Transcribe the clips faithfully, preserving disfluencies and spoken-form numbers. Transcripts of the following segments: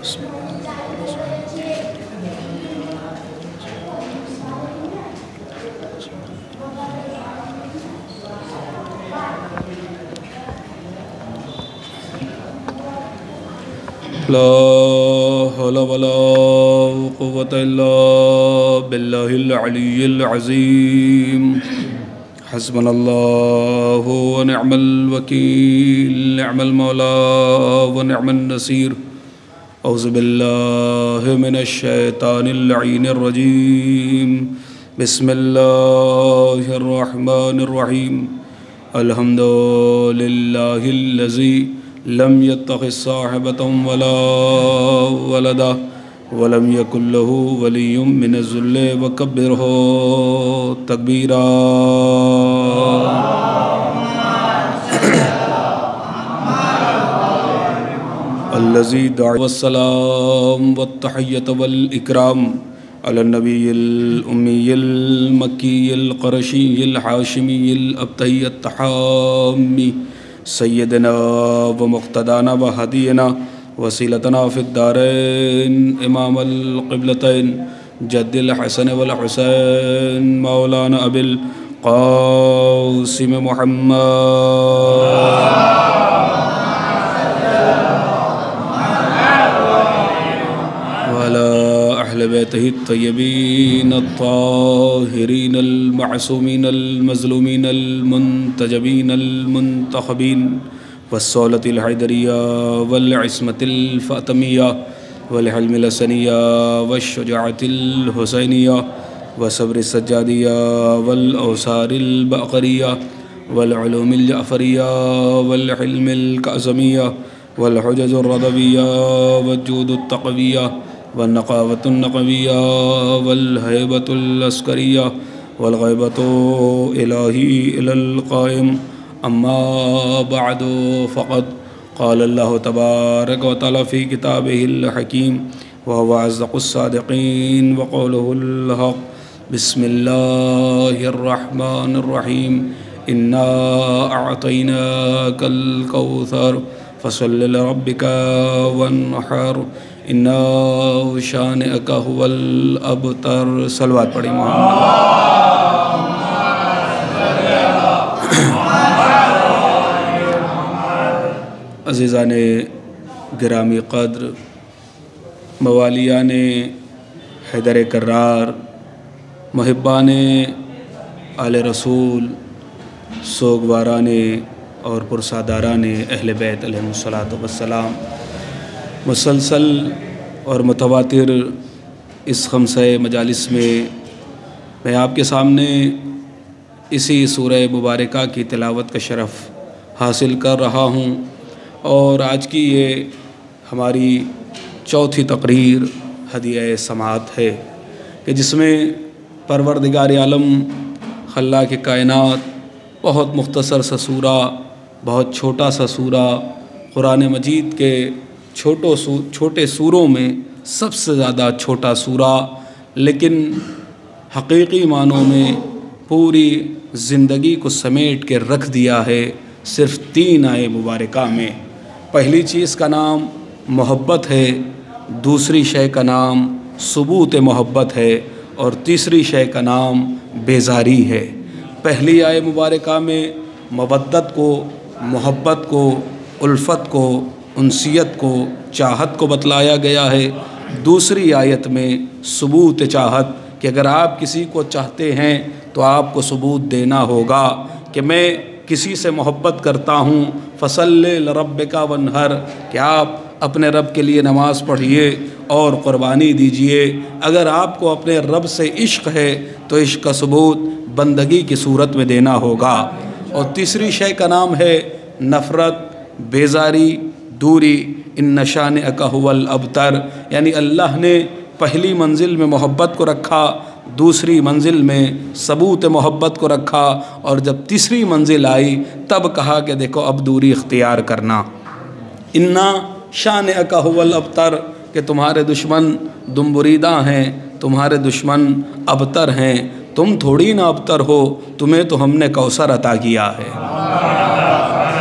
لا حول ولا قوة إلا بالله العلي العظيم حسبنا الله ونعم الوكيل نعم المولى ونعم النصير أعوذ بالله من الشيطان اللعين الرجيم بسم الله الرحمن الرحيم الحمد لله الذي لم يتخذ صاحبة ولا ولدا ولم يكن له ولي من الذل وكبره تكبيرا الذي دعا والسلام والتحية والإكرام على النبي الأمي المكي القرشي الحاشمي الأبتهي التحامي سيدنا ومقتدانا وهدينا وسيلتنا في الدارين إمام القبلتين جد الحسن والحسين مولانا أبي القاسم محمد وعلى أهل بيته الطيبين الطاهرين المعصومين المظلومين المنتجبين المنتخبين والصولة الحيدرية والعصمة الفاطمية والحلم الحسنية والشجاعة الحسينية وصبر السجادية والأوصار الباقرية والعلوم الجعفرية والحلم الكاظمية والحجج الرضوية والجود التقوية والنقاوة النقوية والهيبة العسكرية والغيبة إلهي إلى القائم أما بعد فقد قال الله تبارك وتعالى في كتابه الحكيم وهو أصدق الصادقين وقوله الحق بسم الله الرحمن الرحيم إنا أعطيناك الكوثر فصل لربك وانحر إنا شانئك هو الأبتر صلوات پڑھی محمد عزیزان گرامی قدر موالیان حیدر کرار محبان آل رسول سوگواران اور پرساداران اہل بیت علیہ السلام مسلسل اور متواتر اس خمسہ مجالس میں میں آپ کے سامنے اسی سورہ مبارکہ کی تلاوت کا شرف حاصل کر رہا ہوں اور آج کی یہ ہماری چوتھی تقریر ہدیہ سماعت ہے کہ جس میں پروردگار عالم خلاق کائنات بہت مختصر سا سورہ بہت چھوٹا سا سورہ قرآن مجید کے چھوٹو سو چھوٹے سوروں میں سب سے زیادہ چھوٹا سورہ لیکن حقیقی معنوں میں پوری زندگی کو سمیٹ کے رکھ دیا ہے صرف تین آیے مبارکہ میں۔ پہلی چیز کا نام محبت ہے، دوسری شے کا نام ثبوت محبت ہے اور تیسری شے کا نام بیزاری ہے۔ پہلی آیے مبارکہ میں مودت کو، محبت کو، الفت کو، انسیت کو، چاہت کو بتلایا گیا ہے۔ دوسری آیت میں ثبوت چاہت کہ اگر آپ کسی کو چاہتے ہیں تو آپ کو ثبوت دینا ہوگا کہ میں کسی سے محبت کرتا ہوں فصلی لربک وانحر کہ آپ اپنے رب کے لیے نماز پڑھیے اور قربانی دیجئے۔ اگر آپ کو اپنے رب سے عشق ہے تو عشق کا ثبوت بندگی کی صورت میں دینا ہوگا۔ اور تیسری شے کا نام ہے نفرت، بیزاری، دوری۔ ان شانئک ھو الابتر، یعنی اللہ نے پہلی منزل میں محبت کو رکھا، دوسری منزل میں ثبوت محبت کو رکھا اور جب تیسری منزل آئی تب کہا کہ دیکھو اب دوری اختیار کرنا۔ انا شانئک ھو الابتر کہ تمہارے دشمن دم بریدہ ہیں، تمہارے دشمن ابتر ہیں، تم تھوڑی نہ ابتر ہو، تمہیں تو ہم نے کوثر عطا کیا ہے۔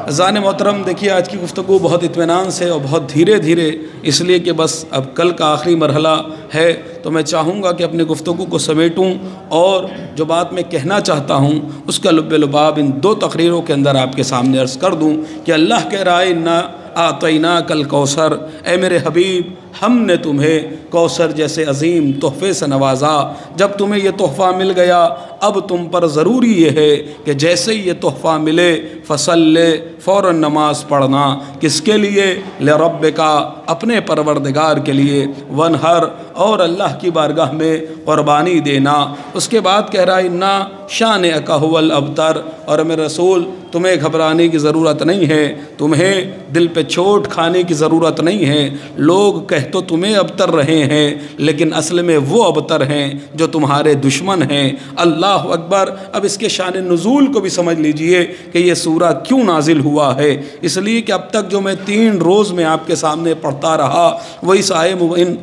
عزیزان محترم، دیکھیے آج کی گفتگو بہت اطمینان سے اور بہت دھیرے دھیرے، اس لیے کہ بس اب کل کا آخری مرحلہ ہے، تو میں چاہوں گا کہ اپنی گفتگو کو سمیٹوں اور جو بات میں کہنا چاہتا ہوں اس کا لب لباب ان دو تقریروں کے اندر آپ کے سامنے عرض کر دوں کہ اللہ کہہ رہا ہے انا اعطیناک الکوثر، اے میرے حبیب ہم نے تمہیں کوثر جیسے عظیم تحفے سے نوازا۔ جب تمہیں یہ تحفہ مل گیا اب تم پر ضروری یہ ہے کہ جیسے ہی یہ تحفہ ملے فصل فوراً نماز پڑھنا، کس کے لیے؟ لربک، اپنے پروردگار کے لیے، ونہر، اور اللہ کی بارگاہ میں قربانی دینا۔ اس کے بعد کہہ رہا ہے انا شانئک ھو الابتر، اور میرے رسول تمہیں گھبرانے کی ضرورت نہیں ہے، تمہیں دل پہ چوٹ کھانے کی ضرورت نہیں ہے۔ لوگ کہہ تو تمہیں ابتر رہے ہیں لیکن اصل میں وہ ابتر ہیں جو تمہارے دشمن ہیں۔ اللہ اکبر۔ اب اس کے شان نزول کو بھی سمجھ لیجئے کہ یہ سورہ کیوں نازل ہوا ہے۔ اس لیے کہ اب تک جو میں تین روز میں آپ کے سامنے پڑھتا رہا وہ اس آئے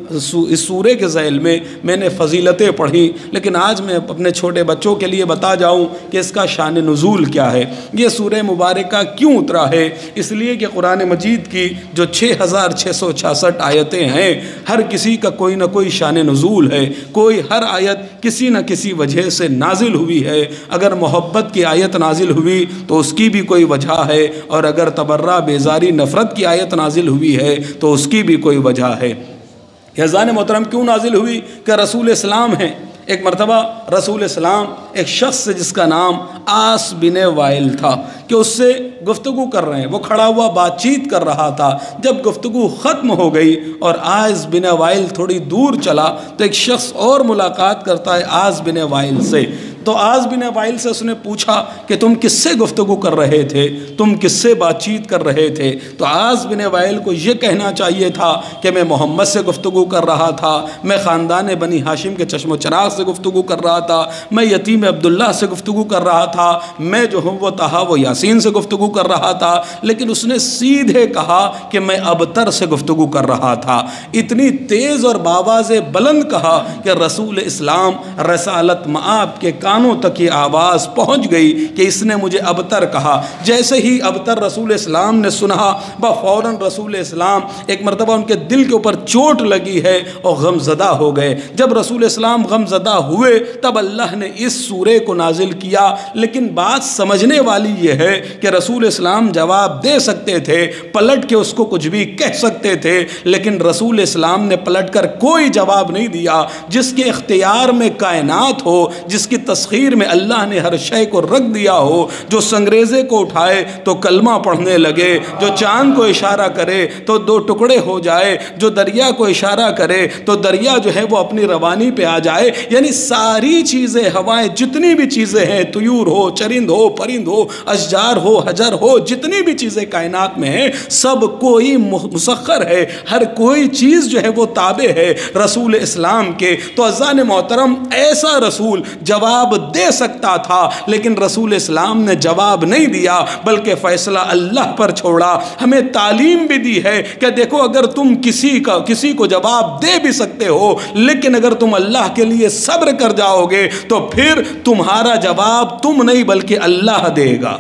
اس سورے کے ذیل میں میں نے فضیلتیں پڑھی، لیکن آج میں اپنے چھوٹے بچوں کے لیے بتا جاؤں کہ اس کا شان نزول کیا ہے، یہ سورہ مبارکہ کیوں اترا ہے۔ اس لیے کہ قرآن مجید کی جو چھ ہزار چھ سو چھیاسٹھ آیتیں ہیں، ہر کسی کا کوئی نہ کوئی شان نزول ہے، کوئی ہر آیت کسی نہ کسی وجہ سے نازل ہوئی ہے۔ اگر محبت کی آیت نازل ہوئی تو اس کی بھی کوئی وجہ ہے، اور اگر تبرہ بیزاری نفرت کی آیت نازل ہوئی ہے تو اس کی بھی کوئی وجہ ہے۔ عزیزان محترم، کیوں نازل ہوئی؟ کہ رسول اسلام ہیں۔ ایک مرتبہ رسول اسلام ایک شخص سے جس کا نام آس بن وائل تھا کہ اس سے گفتگو کر رہے ہیں، وہ کھڑا ہوا بات چیت کر رہا تھا۔ جب گفتگو ختم ہو گئی اور آس بن وائل تھوڑی دور چلا تو ایک شخص اور ملاقات کرتا ہے آس بن وائل سے۔ تو آس بن وائل سے اس نے پوچھا کہ تم کس سے گفتگو کر رہے تھے، تم کس سے بات چیت کر رہے تھے؟ تو آس بن وائل کو یہ کہنا چاہیے تھا کہ میں محمد سے گفتگو کر رہا تھا، میں خاندان بنی ہاشم کے چشم و چراغ سے گفتگو کر رہا تھا، میں یتیم عبداللہ سے گفتگو کر رہا تھا، میں جو ہوں وہ طٰہٰ و یاسین سے گفتگو کر رہا تھا۔ لیکن اس نے سیدھے کہا کہ میں ابتر سے گفتگو کر رہا تھا۔ اتنی تیز اور باواز بلند کہا کہ رسول اسلام رسالت مآب کے کانوں تک یہ آواز پہنچ گئی کہ اس نے مجھے ابتر کہا۔ جیسے ہی ابتر رسول اسلام نے سنا بفوراً رسول اسلام ایک مرتبہ ان کے دل کے اوپر چوٹ لگی ہے اور غم زدہ ہو گئے۔ جب رسول اسلام غم زدہ ہوئے تب اللہ نے اس سورے کو نازل کیا۔ لیکن بات سمجھنے والی یہ ہے کہ رسول اسلام جواب دے سکتے تھے، پلٹ کے اس کو کچھ بھی کہہ سکتے تھے، لیکن رسول اسلام نے پلٹ کر کوئی جواب نہیں دیا۔ جس کے اختیار میں کائنات ہو، جس کی تسخیر میں اللہ نے ہر شے کو رکھ دیا ہو، جو سنگریزے کو اٹھائے تو کلمہ پڑھنے لگے، جو چاند کو اشارہ کرے تو دو ٹکڑے ہو جائے، جو دریا کو اشارہ کرے تو دریا جو ہے وہ اپنی روانی پہ آ جائے، یعنی ساری چیزیں، ہوائیں، جتنی بھی چیزیں ہیں، طیور ہو، چرند ہو، پرند ہو، اشجار ہو، حجر ہو، جتنی بھی چیزیں کائنات میں ہیں، سب کوئی مسخر ہے، ہر کوئی چیز جو ہے وہ تابع ہے رسول اسلام کے۔ تو عزیزان محترم، ایسا رسول جواب دے سکتا تھا لیکن رسول اسلام نے جواب نہیں دیا بلکہ فیصلہ اللہ پر چھوڑا۔ ہمیں تعلیم بھی دی ہے کہ دیکھو اگر تم کسی کا کسی کو جواب دے بھی سکتے ہو لیکن اگر تم اللہ کے لیے صبر کر جاؤ گے تو پھر تمہارا جواب تم نہیں بلکہ اللہ دے گا۔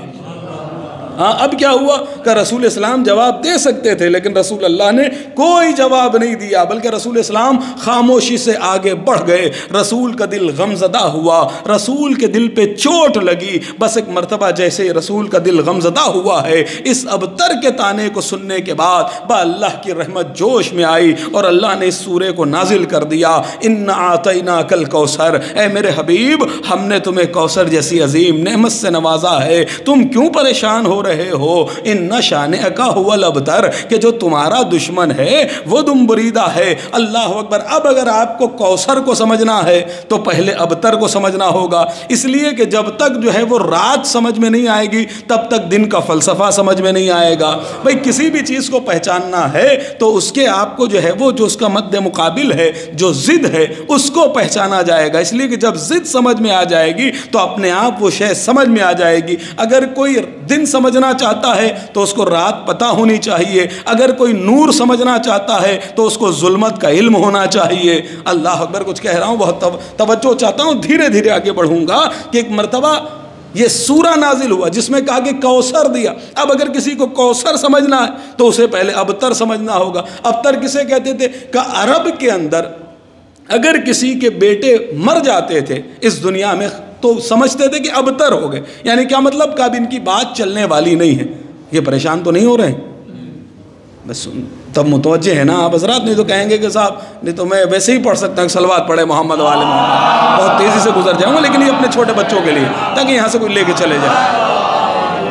ہاں، اب کیا ہوا کہ رسول اسلام جواب دے سکتے تھے لیکن رسول اللہ نے کوئی جواب نہیں دیا بلکہ رسول اسلام خاموشی سے آگے بڑھ گئے۔ رسول کا دل غمزدہ ہوا، رسول کے دل پہ چوٹ لگی۔ بس ایک مرتبہ جیسے رسول کا دل غمزدہ ہوا ہے، اس ابتر کے تانے کو سننے کے بعد با اللہ کی رحمت جوش میں آئی اور اللہ نے اس سورے کو نازل کر دیا۔ انا اعطیناک الکوثر، اے میرے حبیب ہم نے تمہیں کوثر جیسی عظیم نعمت سے نوازا ہے، تم کیوں پریشان ہو رہے رہے ہو؟ ان شانئک ھو الابتر، کہ جو تمہارا دشمن ہے وہ دم بریدہ ہے۔ اللہ اکبر۔ اب اگر آپ کو کوثر کو سمجھنا ہے تو پہلے ابتر کو سمجھنا ہوگا، اس لیے کہ جب تک جو ہے وہ رات سمجھ میں نہیں آئے گی تب تک دن کا فلسفہ سمجھ میں نہیں آئے گا۔ بھئی کسی بھی چیز کو پہچاننا ہے تو اس کے آپ کو جو ہے وہ جو اس کا مد مقابل ہے، جو ضد ہے، اس کو پہچانا جائے گا۔ اس لیے کہ جب ضد سمجھ میں آ جائے گی تو اپنے آپ وہ شے سمجھ میں آ جائے گی۔ اگر کوئی دن سمجھنا چاہتا ہے تو اس کو رات پتہ ہونی چاہیے، اگر کوئی نور سمجھنا چاہتا ہے تو اس کو ظلمت کا علم ہونا چاہیے۔ اللہ اکبر۔ کچھ کہہ رہا ہوں، بہت توجہ چاہتا ہوں، دھیرے دھیرے آگے بڑھوں گا کہ ایک مرتبہ یہ سورہ نازل ہوا جس میں کہا کہ کوثر دیا. اب اگر کسی کو کوثر سمجھنا ہے تو اسے پہلے ابتر سمجھنا ہوگا. ابتر کسے کہتے تھے؟ کہ عرب کے اندر اگر کسی کے بیٹے مر جاتے تھے اس دنیا میں تو سمجھتے تھے کہ ابتر ہو گئے. یعنی کیا مطلب؟ کہ اب ان کی بات چلنے والی نہیں ہے. یہ پریشان تو نہیں ہو رہے ہیں؟ بس تب متوجہ ہے نا آپ حضرات. نہیں تو کہیں گے کہ صاحب نہیں تو میں ویسے ہی پڑھ سکتا ہوں صلوات پڑھے محمد والے محمد، بہت تیزی سے گزر جاؤں گا، لیکن یہ اپنے چھوٹے بچوں کے لیے تاکہ یہاں سے کوئی لے کے چلے جائے.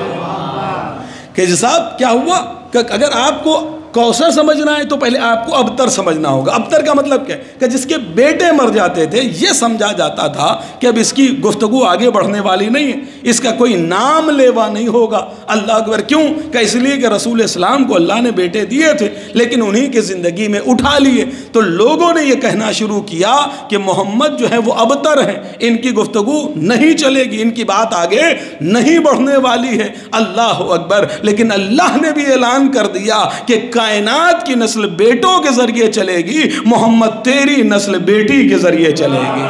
کہ جی صاحب کیا ہوا کہ اگر آپ کو کوثر سمجھنا ہے تو پہلے آپ کو ابتر سمجھنا ہوگا. ابتر کا مطلب کیا ہے؟ کہ جس کے بیٹے مر جاتے تھے یہ سمجھا جاتا تھا کہ اب اس کی گفتگو آگے بڑھنے والی نہیں ہے، اس کا کوئی نام لیوا نہیں ہوگا. اللہ اکبر. کیوں؟ کہ اس لیے کہ رسول اسلام کو اللہ نے بیٹے دیے تھے لیکن انہی کے زندگی میں اٹھا لیے تو لوگوں نے یہ کہنا شروع کیا کہ محمد جو ہے وہ ابتر ہیں، ان کی گفتگو نہیں چلے گی، ان کی بات آگے نہیں بڑھنے والی ہے. اللہ اکبر. لیکن اللہ نے بھی اعلان کر دیا کہ کائنات کی نسل بیٹوں کے ذریعے چلے گی، محمد تیری نسل بیٹی کے ذریعے چلے گی.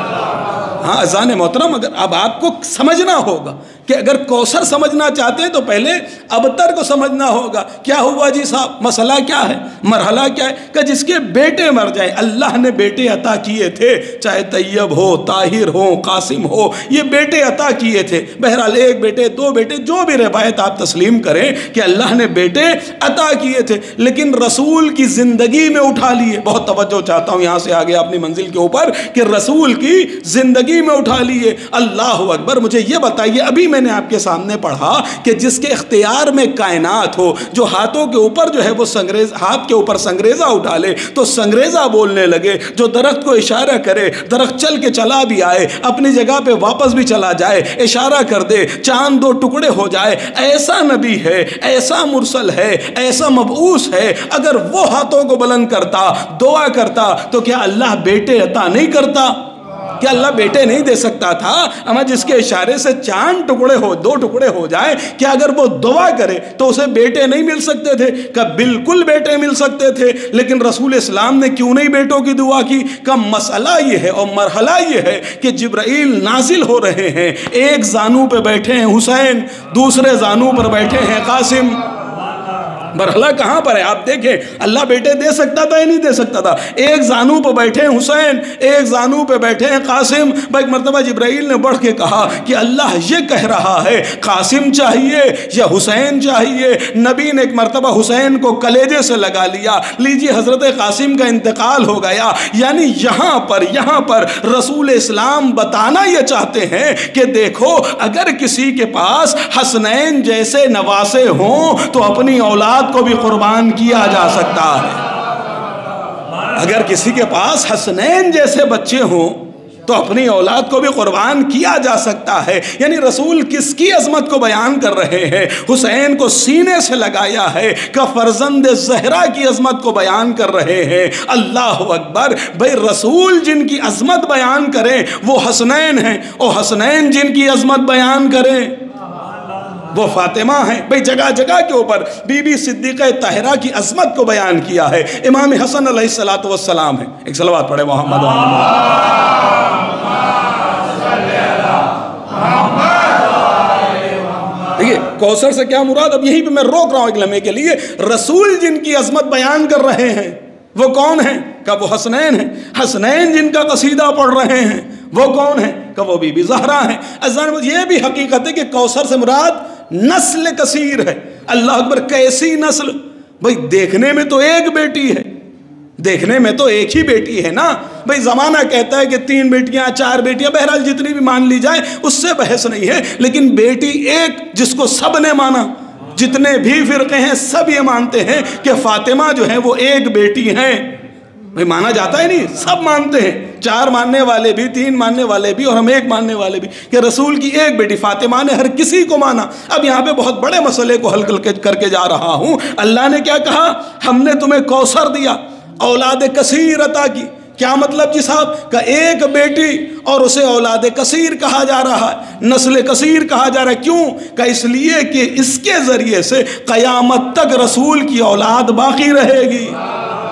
ہاں اذان محترم، اگر اب آپ کو سمجھنا ہوگا کہ اگر کوثر سمجھنا چاہتے ہیں تو پہلے ابتر کو سمجھنا ہوگا. کیا ہوا جی صاحب؟ مسئلہ کیا ہے؟ مرحلہ کیا ہے؟ کہ جس کے بیٹے مر جائیں. اللہ نے بیٹے عطا کیے تھے، چاہے طیب ہو، طاہر ہو، قاسم ہو، یہ بیٹے عطا کیے تھے. بہرحال ایک بیٹے، دو بیٹے، جو بھی روایت آپ تسلیم کریں کہ اللہ نے بیٹے عطا کیے تھے لیکن رسول کی زندگی میں اٹھا لیے. بہت توجہ چاہتا ہوں یہاں سے آگے اپنی منزل کے اوپر کہ رسول کی زندگی میں اٹھا لیے. اللہ اکبر. مجھے یہ بتائیے، ابھی میں نے آپ کے سامنے پڑھا کہ جس کے اختیار میں کائنات ہو، جو ہاتھوں کے اوپر جو ہے وہ سنگریز، ہاتھ کے اوپر سنگریزہ اٹھا لے تو سنگریزہ بولنے لگے، جو درخت کو اشارہ کرے، درخت چل کے چلا بھی آئے، اپنی جگہ پہ واپس بھی چلا جائے، اشارہ کر دے، چاند دو ٹکڑے ہو جائے. ایسا نبی ہے، ایسا مرسل ہے، ایسا مبعوث ہے. اگر وہ ہاتھوں کو بلند کرتا، دعا کرتا تو کیا اللہ بیٹے عطا نہیں کرتا؟ کیا اللہ بیٹے نہیں دے سکتا تھا؟ اما جس کے اشارے سے چاند ٹکڑے ہو، دو ٹکڑے ہو جائے، کیا اگر وہ دعا کرے تو اسے بیٹے نہیں مل سکتے تھے؟ کہ بالکل بیٹے مل سکتے تھے. لیکن رسول اسلام نے کیوں نہیں بیٹوں کی دعا کی؟ کا مسئلہ یہ ہے اور مرحلہ یہ ہے کہ جبرائیل نازل ہو رہے ہیں، ایک زانو پہ بیٹھے ہیں حسین، دوسرے زانو پر بیٹھے ہیں قاسم. مرحلہ کہاں پر ہے؟ آپ دیکھیں اللہ بیٹے دے سکتا تھا یا نہیں دے سکتا تھا؟ ایک زانو پہ بیٹھے ہیں حسین، ایک زانو پہ بیٹھے ہیں قاسم. ایک مرتبہ جبرائیل نے بڑھ کے کہا کہ اللہ یہ کہہ رہا ہے قاسم چاہیے یا حسین چاہیے؟ نبی نے ایک مرتبہ حسین کو کلیجے سے لگا لیا، لیجیے حضرت قاسم کا انتقال ہو گیا. یعنی یہاں پر یہاں پر رسول اسلام بتانا یہ چاہتے ہیں کہ دیکھو اگر کسی کے پاس حسنین جیسے نواسے ہوں تو اپنی اولاد کو بھی قربان کیا جا سکتا ہے. اگر کسی کے پاس حسنین جیسے بچے ہوں تو اپنی اولاد کو بھی قربان کیا جا سکتا ہے. یعنی رسول کس کی عظمت کو بیان کر رہے ہیں؟ حسین کو سینے سے لگایا ہے کہ فرزند زہرا کی عظمت کو بیان کر رہے ہیں. اللہ اکبر. بھئی رسول جن کی عظمت بیان کریں وہ حسنین ہیں، اور حسنین جن کی عظمت بیان کریں وہ فاطمہ ہیں. بھئی جگہ جگہ کے اوپر بی بی صدیقہ طاہرہ کی عظمت کو بیان کیا ہے. امام حسن علیہ السلام ہے. ایک صلوات پڑھے محمد دیکھیے کوثر سے کیا مراد؟ اب یہی پہ میں روک رہا ہوں ایک لمحے کے لیے. رسول جن کی عظمت بیان کر رہے ہیں وہ کون ہیں؟ کہ وہ حسنین ہیں. حسنین جن کا قصیدہ پڑھ رہے ہیں وہ کون ہیں؟ کہ وہ بی بی زہرا ہیں. یہ بھی حقیقت ہے کہ کوثر سے مراد نسل کثیر ہے. اللہ اکبر. کیسی نسل؟ بھئی دیکھنے میں تو ایک بیٹی ہے، دیکھنے میں تو ایک ہی بیٹی ہے نا. بھئی زمانہ کہتا ہے کہ تین بیٹیاں، چار بیٹیاں، بہرحال جتنی بھی مان لی جائے اس سے بحث نہیں ہے، لیکن بیٹی ایک جس کو سب نے مانا، جتنے بھی فرقے ہیں سب یہ مانتے ہیں کہ فاطمہ جو ہے وہ ایک بیٹی ہیں. بھئی مانا جاتا ہے نہیں، سب مانتے ہیں، چار ماننے والے بھی، تین ماننے والے بھی، اور ہم ایک ماننے والے بھی، کہ رسول کی ایک بیٹی. فاطمہ نے ہر کسی کو مانا. اب یہاں پہ بہت بڑے مسئلے کو حل کر کے جا رہا ہوں. اللہ نے کیا کہا؟ ہم نے تمہیں کوثر دیا، اولاد کثیر عطا کی. کیا مطلب جی صاحب؟ کہ ایک بیٹی اور اسے اولاد کثیر کہا جا رہا ہے، نسل کثیر کہا جا رہا ہے. کیوں؟ کہ اس لیے کہ اس کے ذریعے سے قیامت تک رسول کی اولاد باقی رہے گی.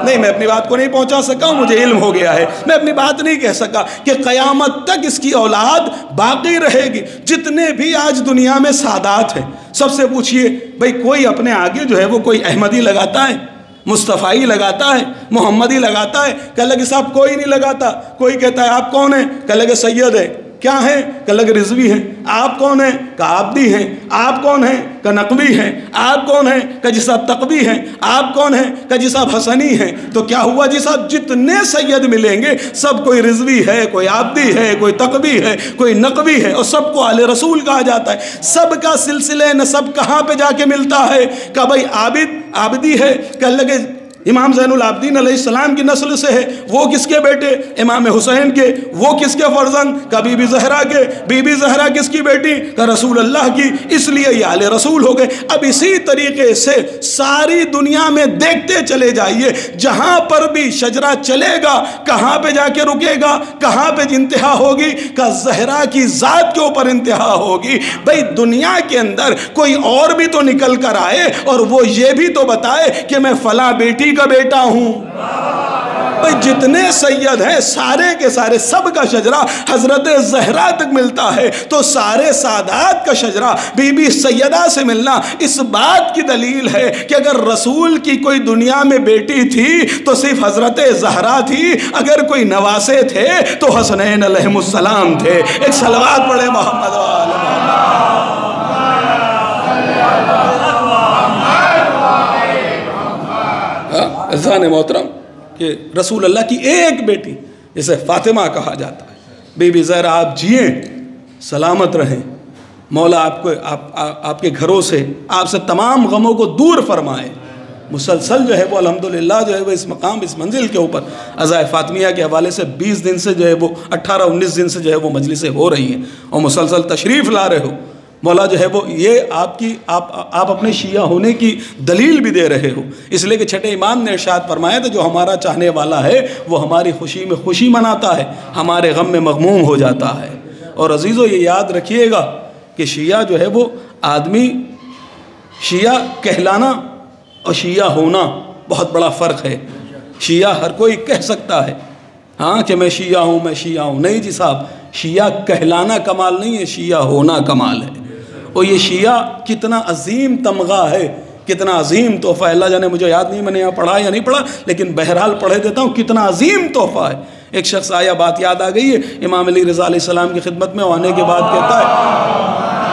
نہیں میں اپنی بات کو نہیں پہنچا سکا ہوں، مجھے علم ہو گیا ہے، میں اپنی بات نہیں کہہ سکا کہ قیامت تک اس کی اولاد باقی رہے گی۔ جتنے بھی آج دنیا میں سادات ہیں سب سے پوچھئے بھئی کوئی اپنے آگے جو ہے وہ کوئی احمدی لگاتا ہے، مصطفی لگاتا ہے، محمدی لگاتا ہے؟ کہنے لگے صاحب کوئی نہیں لگاتا۔ کوئی کہتا ہے آپ کون ہیں؟ کہنے لگے سید ہے۔ کیا ہیں؟ کہنے لگے رضوی ہیں۔ آپ کون ہیں؟ کہا عابدی ہیں۔ آپ کون ہیں؟ کہ نقوی ہیں۔ آپ کون ہیں؟ کہ جی صاحب تقوی ہیں۔ آپ کون ہیں؟ کہ جی صاحب حسنی ہیں۔ تو کیا ہوا جی صاحب؟ جتنے سید ملیں گے سب کوئی رضوی ہے، کوئی عابدی ہے، کوئی تقوی ہے، کوئی نقوی ہے، اور سب کو آل رسول کہا جاتا ہے۔ سب کا سلسلہ نسب کہاں پہ جا کے ملتا ہے؟ کہ بھئی عابد عابدی ہے، کہنے لگے امام زین العابدین علیہ السلام کی نسل سے ہے۔ وہ کس کے بیٹے؟ امام حسین کے۔ وہ کس کے فرزند؟ کہ بی بی زہرا کے۔ بی بی زہرا کس کی بیٹی؟ کہ رسول اللہ کی۔ اس لیے یہ آل رسول ہو گئے۔ اب اسی طریقے سے ساری دنیا میں دیکھتے چلے جائیے، جہاں پر بھی شجرہ چلے گا کہاں پہ جا کے رکے گا؟ کہاں پہ انتہا ہوگی؟ کہ زہرا کی ذات کے اوپر انتہا ہوگی۔ بھئی دنیا کے اندر کوئی اور بھی تو نکل کر آئے اور وہ یہ بھی تو بتائے کہ میں فلاں بیٹی کا بیٹا ہوں۔ بھئی جتنے سید ہیں سارے کے سارے سب کا شجرہ حضرت زہرا تک ملتا ہے، تو سارے سادات کا شجرہ بی بی سیدہ سے ملنا اس بات کی دلیل ہے کہ اگر رسول کی کوئی دنیا میں بیٹی تھی تو صرف حضرت زہرا تھی، اگر کوئی نواسے تھے تو حسنین علیہ السلام تھے۔ ایک صلوات پڑھے محمد وآل محمد۔ عزیزان محترم کہ رسول اللہ کی ایک بیٹی جسے فاطمہ کہا جاتا ہے، بی بی زہرا آپ جئیں سلامت رہیں، مولا آپ کو آپ, آپ کے گھروں سے آپ سے تمام غموں کو دور فرمائے۔ مسلسل جو ہے وہ الحمدللہ جو ہے وہ اس مقام اس منزل کے اوپر عزائے فاطمیہ کے حوالے سے بیس دن سے جو ہے وہ اٹھارہ انیس دن سے جو ہے وہ مجلسیں ہو رہی ہیں اور مسلسل تشریف لا رہے ہو۔ مولا جو ہے وہ یہ آپ کی آپ آپ اپنے شیعہ ہونے کی دلیل بھی دے رہے ہو، اس لیے کہ چھٹے امام نے ارشاد فرمایا تھا جو ہمارا چاہنے والا ہے وہ ہماری خوشی میں خوشی مناتا ہے، ہمارے غم میں مغموم ہو جاتا ہے۔ اور عزیزو یہ یاد رکھیے گا کہ شیعہ جو ہے وہ آدمی شیعہ کہلانا اور شیعہ ہونا بہت بڑا فرق ہے۔ شیعہ ہر کوئی کہہ سکتا ہے ہاں کہ میں شیعہ ہوں میں شیعہ ہوں، نہیں جی صاحب، شیعہ کہلانا کمال نہیں ہے، شیعہ ہونا کمال ہے۔ اور یہ شیعہ کتنا عظیم تمغہ ہے، کتنا عظیم تحفہ ہے، اللہ جانے مجھے یاد نہیں میں نے یہاں پڑھا یا نہیں پڑھا، لیکن بہرحال پڑھے دیتا ہوں، کتنا عظیم تحفہ ہے۔ ایک شخص آیا، بات یاد آ گئی ہے، امام علی رضا علیہ السلام کی خدمت میں آنے کے بعد کہتا ہے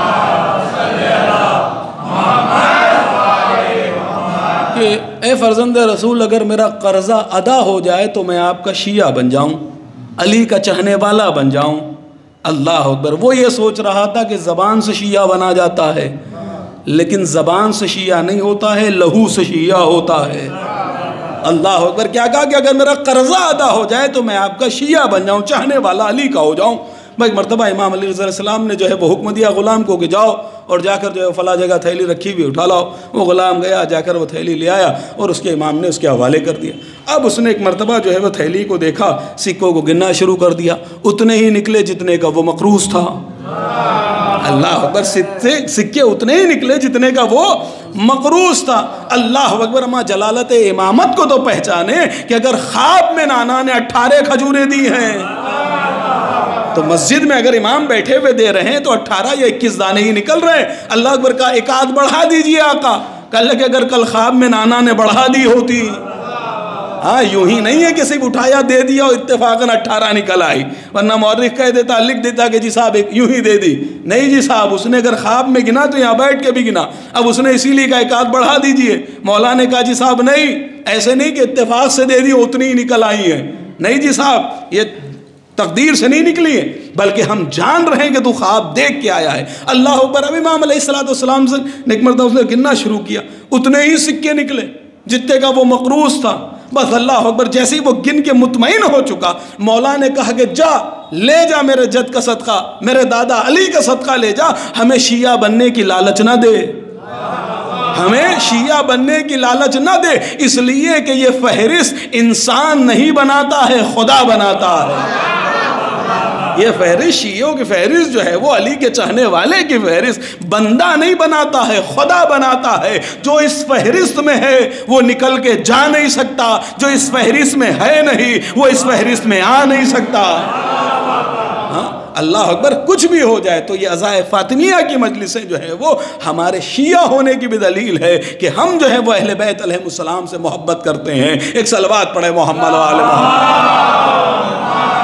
کہ اے فرزند رسول اگر میرا قرضہ ادا ہو جائے تو میں آپ کا شیعہ بن جاؤں، علی کا چاہنے والا بن جاؤں۔ اللہ اکبر۔ وہ یہ سوچ رہا تھا کہ زبان سے شیعہ بنا جاتا ہے، لیکن زبان سے شیعہ نہیں ہوتا ہے، لہو سے شیعہ ہوتا ہے۔ اللہ اکبر۔ کیا کہا کہ اگر میرا قرضہ ادا ہو جائے تو میں آپ کا شیعہ بن جاؤں، چاہنے والا علی کا ہو جاؤں۔ بھائی مرتبہ امام علی رضا علیہ السلام نے جو ہے وہ حکم دیا غلام کو کہ جاؤ اور جا کر جو ہے فلاں جگہ تھیلی رکھی ہوئی اٹھا لاؤ۔ وہ غلام گیا، جا کر وہ تھیلی لے آیا اور اس کے امام نے اس کے حوالے کر دیا۔ اب اس نے ایک مرتبہ جو ہے وہ تھیلی کو دیکھا، سکوں کو گننا شروع کر دیا، اتنے ہی نکلے جتنے کا وہ مقروض تھا۔ اللہ اکبر۔ سکے اتنے ہی نکلے جتنے کا وہ مقروض تھا۔ اللہ اکبر۔ اما جلالت امامت کو تو پہچانے کہ اگر خواب میں نانا نے اٹھارہ کھجوریں دی ہیں تو مسجد میں اگر امام بیٹھے ہوئے دے رہے ہیں تو اٹھارہ یا اکیس دانے ہی نکل رہے ہیں۔ اللہ اکبر کا ایک آدھ بڑھا دیجئے آقا۔ کہنے لگے اگر کل خواب میں نانا نے بڑھا دی ہوتی، ہاں یوں ہی نہیں ہے کہ صرف اٹھایا دے دیا اور اتفاقاً اٹھارہ نکل آئی، ورنہ مورخ کہہ دیتا لکھ دیتا کہ جی صاحب یوں ہی دے دی۔ نہیں جی صاحب، اس نے اگر خواب میں گنا تو یہاں بیٹھ کے بھی گنا۔ اب اس نے اسی لیے کہا ایک آدھ بڑھا دیجئے۔ مولا نے کہا جی صاحب نہیں، ایسے نہیں کہ اتفاق سے دے دی اتنی ہی نکل آئی ہیں، نہیں جی صاحب یہ تقدیر سے نہیں نکلی ہے، بلکہ ہم جان رہے ہیں کہ تو خواب دیکھ کے آیا ہے۔ اللہ اکبر۔ اب امام علیہ السلام سے ایک مرتبہ اس نے گننا شروع کیا، اتنے ہی سکے نکلے جتنے کا وہ مقروض تھا۔ بس اللہ اکبر، جیسے ہی وہ گن کے مطمئن ہو چکا، مولا نے کہا کہ جا لے جا میرے جد کا صدقہ، میرے دادا علی کا صدقہ لے جا، ہمیں شیعہ بننے کی لالچ نہ دے، ہمیں شیعہ بننے کی لالچ نہ دے، اس لیے کہ یہ فہرست انسان نہیں بناتا ہے، خدا بناتا ہے۔ یہ فہرست شیعوں کی فہرست جو ہے وہ علی کے چاہنے والے کی فہرست بندہ نہیں بناتا ہے، خدا بناتا ہے۔ جو اس فہرست میں ہے وہ نکل کے جا نہیں سکتا، جو اس فہرست میں ہے نہیں وہ اس فہرست میں آ نہیں سکتا۔ ہاں اللہ اکبر، کچھ بھی ہو جائے تو یہ عزائے فاطمیہ کی مجلسیں جو ہے وہ ہمارے شیعہ ہونے کی بھی دلیل ہے کہ ہم جو ہے وہ اہل بیت علیہ السلام سے محبت کرتے ہیں۔ ایک صلوات پڑھے محمد و آل محمد۔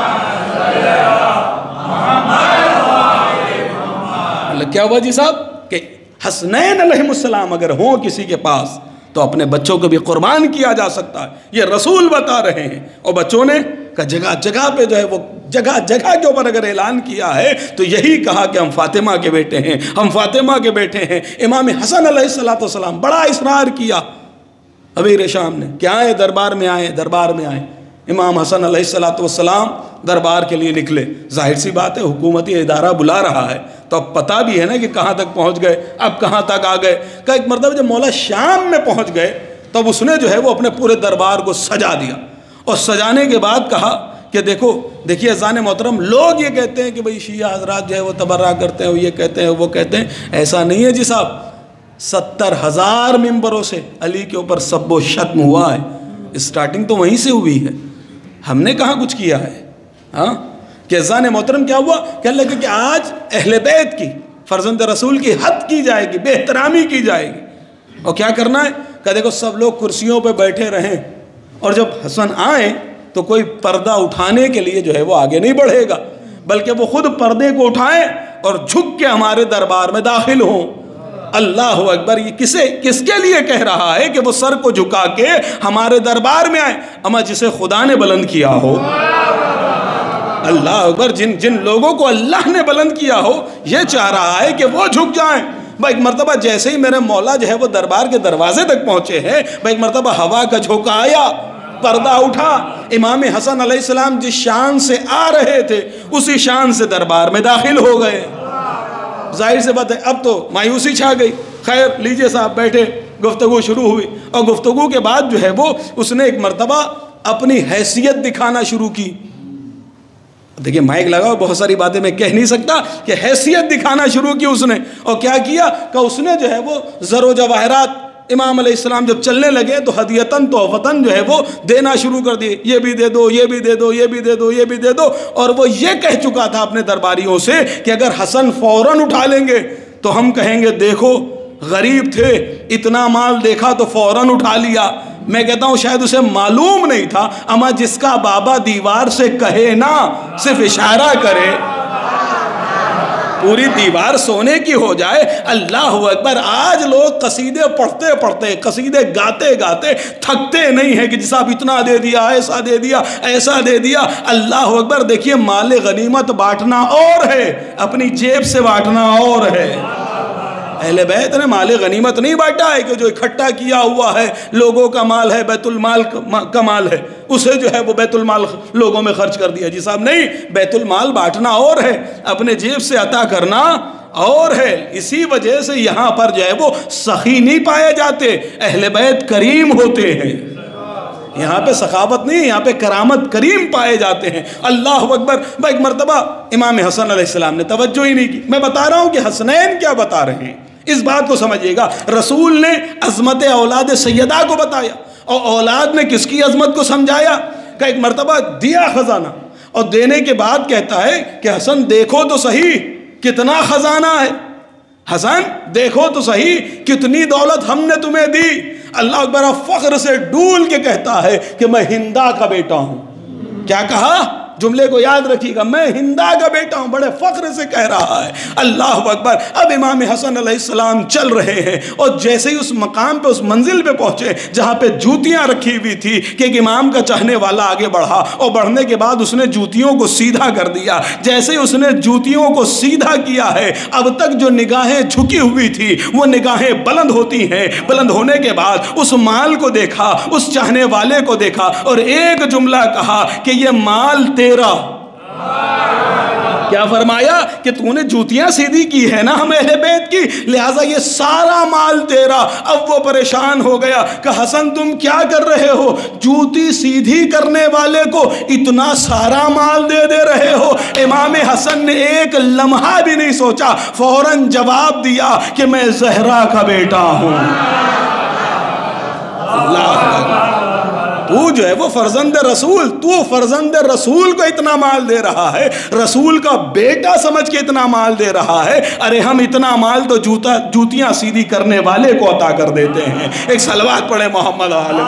کیا ہوا جی صاحب کہ حسنین علیہ السلام اگر ہوں کسی کے پاس تو اپنے بچوں کو بھی قربان کیا جا سکتا ہے، یہ رسول بتا رہے ہیں۔ اور بچوں نے کہ جگہ جگہ پہ جو ہے وہ جگہ جگہ کے اوپر اگر اعلان کیا ہے تو یہی کہا کہ ہم فاطمہ کے بیٹے ہیں، ہم فاطمہ کے بیٹے ہیں۔ امام حسن علیہ السلام بڑا اصرار کیا امیر شام نے کہ آئے دربار میں، آئے دربار میں آئے۔ امام حسن علیہ السلام دربار کے لیے نکلے۔ ظاہر سی بات ہے حکومتی ادارہ بلا رہا ہے تو اب پتہ بھی ہے نا کہ کہاں تک پہنچ گئے، اب کہاں تک آ گئے۔ کہ ایک مرتبہ جب مولا شام میں پہنچ گئے تب اس نے جو ہے وہ اپنے پورے دربار کو سجا دیا، اور سجانے کے بعد کہا کہ دیکھو دیکھیے اذان محترم، لوگ یہ کہتے ہیں کہ بھئی شیعہ حضرات جو ہے وہ تبرع کرتے ہیں، وہ یہ کہتے ہیں وہ کہتے ہیں، ایسا نہیں ہے جی صاحب۔ ستر ہزار ممبروں سے علی کے اوپر سب و شتم ہوا ہے، اسٹارٹنگ تو وہیں سے ہوئی ہے، ہم نے کہاں کچھ کیا ہے۔ ہاں کہ اذان محترم کیا ہوا، کہنے لگے کہ آج اہل بیت کی، فرزند رسول کی حد کی جائے گی، بے احترامی کی جائے گی۔ اور کیا کرنا ہے کہ دیکھو سب لوگ کرسیوں پہ بیٹھے رہیں، اور جب حسن آئیں تو کوئی پردہ اٹھانے کے لیے جو ہے وہ آگے نہیں بڑھے گا، بلکہ وہ خود پردے کو اٹھائیں اور جھک کے ہمارے دربار میں داخل ہوں۔ اللہ اکبر، یہ کسے کس کے لیے کہہ رہا ہے کہ وہ سر کو جھکا کے ہمارے دربار میں آئیں؟ اما جسے خدا نے بلند کیا ہو، اللہ اکبر، جن جن لوگوں کو اللہ نے بلند کیا ہو، یہ چاہ رہا ہے کہ وہ جھک جائیں۔ بھائی ایک مرتبہ جیسے ہی میرے مولا جو ہے وہ دربار کے دروازے تک پہنچے ہیں، بھائی ایک مرتبہ ہوا کا جھونکا آیا، پردہ اٹھا، امام حسن علیہ السلام جس شان سے آ رہے تھے اسی شان سے دربار میں داخل ہو گئے۔ ظاہر سے بات ہے اب تو مایوسی چھا گئی۔ خیر لیجئے صاحب بیٹھے، گفتگو شروع ہوئی، اور گفتگو کے بعد جو ہے وہ اس نے ایک مرتبہ اپنی حیثیت دکھانا شروع کی۔ دیکھیں مائک لگا، بہت ساری باتیں میں کہہ نہیں سکتا، کہ حیثیت دکھانا شروع کی اس نے۔ اور کیا کیا کہ اس نے جو ہے وہ زر و جواہرات امام علیہ السلام جب چلنے لگے تو ہدیتاً تحفتاً جو ہے وہ دینا شروع کر دیے، یہ بھی دے دو، یہ بھی دے دو، یہ بھی دے دو، یہ بھی دے دو۔ اور وہ یہ کہہ چکا تھا اپنے درباریوں سے کہ اگر حسن فوراً اٹھا لیں گے تو ہم کہیں گے دیکھو غریب تھے، اتنا مال دیکھا تو فوراً اٹھا لیا۔ میں کہتا ہوں شاید اسے معلوم نہیں تھا، اما جس کا بابا دیوار سے کہے نا، صرف اشارہ کرے، پوری دیوار سونے کی ہو جائے۔ اللہ اکبر، آج لوگ قصیدے پڑھتے پڑھتے، قصیدے گاتے گاتے تھکتے نہیں ہیں کہ جس آپ اتنا دے دیا، ایسا دے دیا، ایسا دے دیا۔ اللہ اکبر، دیکھیے مال غنیمت بانٹنا اور ہے، اپنی جیب سے بانٹنا اور ہے۔ اہل بیت نے مال غنیمت نہیں بانٹا ہے کہ جو اکٹھا کیا ہوا ہے لوگوں کا مال ہے، بیت المال کا مال ہے، اسے جو ہے وہ بیت المال لوگوں میں خرچ کر دیا۔ جی صاحب نہیں، بیت المال بانٹنا اور ہے، اپنے جیب سے عطا کرنا اور ہے۔ اسی وجہ سے یہاں پر جو ہے وہ سخی نہیں پائے جاتے، اہل بیت کریم ہوتے ہیں۔ یہاں پہ سخاوت نہیں، یہاں پہ کرامت کریم پائے جاتے ہیں۔ اللہ اکبر۔ بھائی ایک مرتبہ امام حسن علیہ السلام نے توجہ ہی نہیں کی۔ میں بتا رہا ہوں کہ حسنین کیا بتا رہے ہیں، اس بات کو سمجھیے گا۔ رسول نے عظمت اولاد سیدہ کو بتایا، اور اولاد نے کس کی عظمت کو سمجھایا کہ ایک مرتبہ دیا خزانہ، اور دینے کے بعد کہتا ہے کہ حسن دیکھو تو صحیح کتنا خزانہ ہے، حسن دیکھو تو صحیح کتنی دولت ہم نے تمہیں دی۔ اللہ اکبر، فخر سے ڈول کے کہتا ہے کہ میں ہندا کا بیٹا ہوں۔ کیا کہا؟ جملے کو یاد رکھیے گا، میں ہندا کا بیٹا ہوں، بڑے فخر سے کہہ رہا ہے۔ اللہ اکبر۔ اب امام حسن علیہ السلام چل رہے ہیں، اور جیسے ہی اس مقام پہ، اس منزل پہ پہنچے جہاں پہ جوتیاں رکھی ہوئی تھی کہ ایک امام کا چاہنے والا آگے بڑھا، اور بڑھنے کے بعد اس نے جوتیوں کو سیدھا کر دیا۔ جیسے ہی اس نے جوتیوں کو سیدھا کیا ہے، اب تک جو نگاہیں جھکی ہوئی تھی وہ نگاہیں بلند ہوتی ہیں۔ بلند ہونے کے بعد اس مال کو دیکھا، اس چاہنے والے کو دیکھا، اور ایک جملہ کہا کہ یہ مال تیرا، کیا فرمایا کہ تو نے جوتیاں سیدھی کی ہے نا ہم اہل بیت کی، لہٰذا یہ سارا مال تیرا۔ اب وہ پریشان ہو گیا کہ حسن تم کیا کر رہے ہو، جوتی سیدھی کرنے والے کو اتنا سارا مال دے دے رہے ہو۔ امام حسن نے ایک لمحہ بھی نہیں سوچا، فوراً جواب دیا کہ میں زہرا کا بیٹا ہوں۔ اللہ تو جو ہے وہ فرزند رسول، تو فرزند رسول کو اتنا مال دے رہا ہے، رسول کا بیٹا سمجھ کے اتنا مال دے رہا ہے، ارے ہم اتنا مال تو جوتا جوتیاں سیدھی کرنے والے کو عطا کر دیتے ہیں۔ ایک صلوات پڑھے محمد آل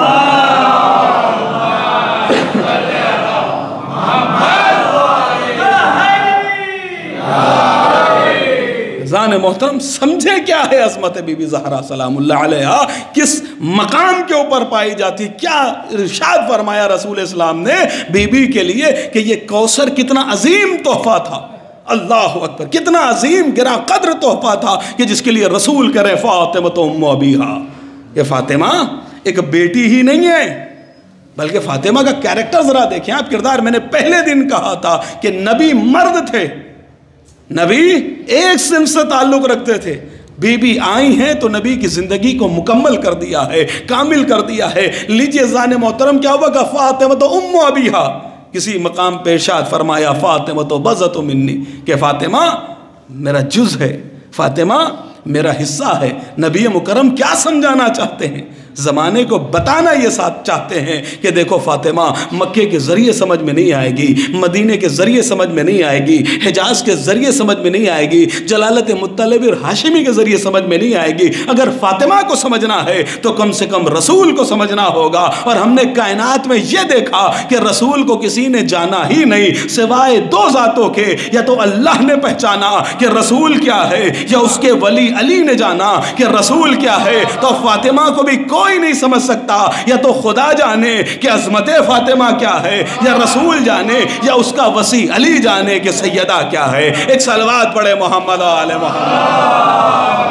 زان محترم سمجھے کیا ہے عظمت بی بی زہرا سلام اللہ علیہا، کس مقام کے اوپر پائی جاتی، کیا ارشاد فرمایا رسول اسلام نے بی بی کے لیے کہ یہ کوثر کتنا عظیم تحفہ تھا۔ اللہ اکبر، کتنا عظیم گراں قدر تحفہ تھا کہ جس کے لیے رسول کرے فاطمہ ام ابیہا۔ یہ فاطمہ ایک بیٹی ہی نہیں ہے بلکہ فاطمہ کا کیریکٹر ذرا دیکھیں آپ، کردار۔ میں نے پہلے دن کہا تھا کہ نبی مرد تھے، نبی ایک صنف سے تعلق رکھتے تھے، بی بی آئی ہیں تو نبی کی زندگی کو مکمل کر دیا ہے، کامل کر دیا ہے۔ لیجئے زان محترم کیا ہوا کہ فاطمہ تو ام ابیہا، کسی مقام پہ ارشاد فرمایا فاطمہ تو بضعۃ منی، کہ فاطمہ میرا جز ہے، فاطمہ میرا حصہ ہے۔ نبی مکرم کیا سمجھانا چاہتے ہیں؟ زمانے کو بتانا یہ ساتھ چاہتے ہیں کہ دیکھو فاطمہ مکے کے ذریعے سمجھ میں نہیں آئے گی، مدینے کے ذریعے سمجھ میں نہیں آئے گی، حجاز کے ذریعے سمجھ میں نہیں آئے گی، جلالت مطلب اور ہاشمی کے ذریعے سمجھ میں نہیں آئے گی۔ اگر فاطمہ کو سمجھنا ہے تو کم سے کم رسول کو سمجھنا ہوگا۔ اور ہم نے کائنات میں یہ دیکھا کہ رسول کو کسی نے جانا ہی نہیں سوائے دو ذاتوں کے، یا تو اللہ نے پہچانا کہ رسول کیا ہے، یا اس کے ولی علی نے جانا کہ رسول کیا ہے۔ تو فاطمہ کو بھی کوئی نہیں سمجھ سکتا، یا تو خدا جانے کہ عظمت فاطمہ کیا ہے، یا رسول جانے یا اس کا وسیع علی جانے کہ سیدہ کیا ہے۔ ایک صلوات پڑھے محمد آل محمد۔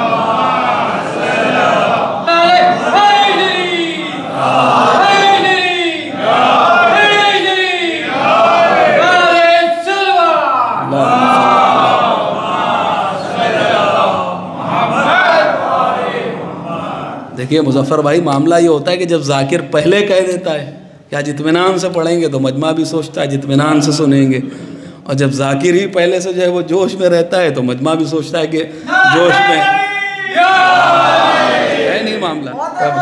دیکھیے مظفر بھائی، معاملہ یہ ہوتا ہے کہ جب ذاکر پہلے کہہ دیتا ہے کہ آج اطمینان سے پڑھیں گے تو مجمع بھی سوچتا ہے آج اطمینان سے سنیں گے، اور جب ذاکر ہی پہلے سے جو ہے وہ جوش میں رہتا ہے تو مجمع بھی سوچتا ہے کہ جوش میں ہے نہیں معاملہ۔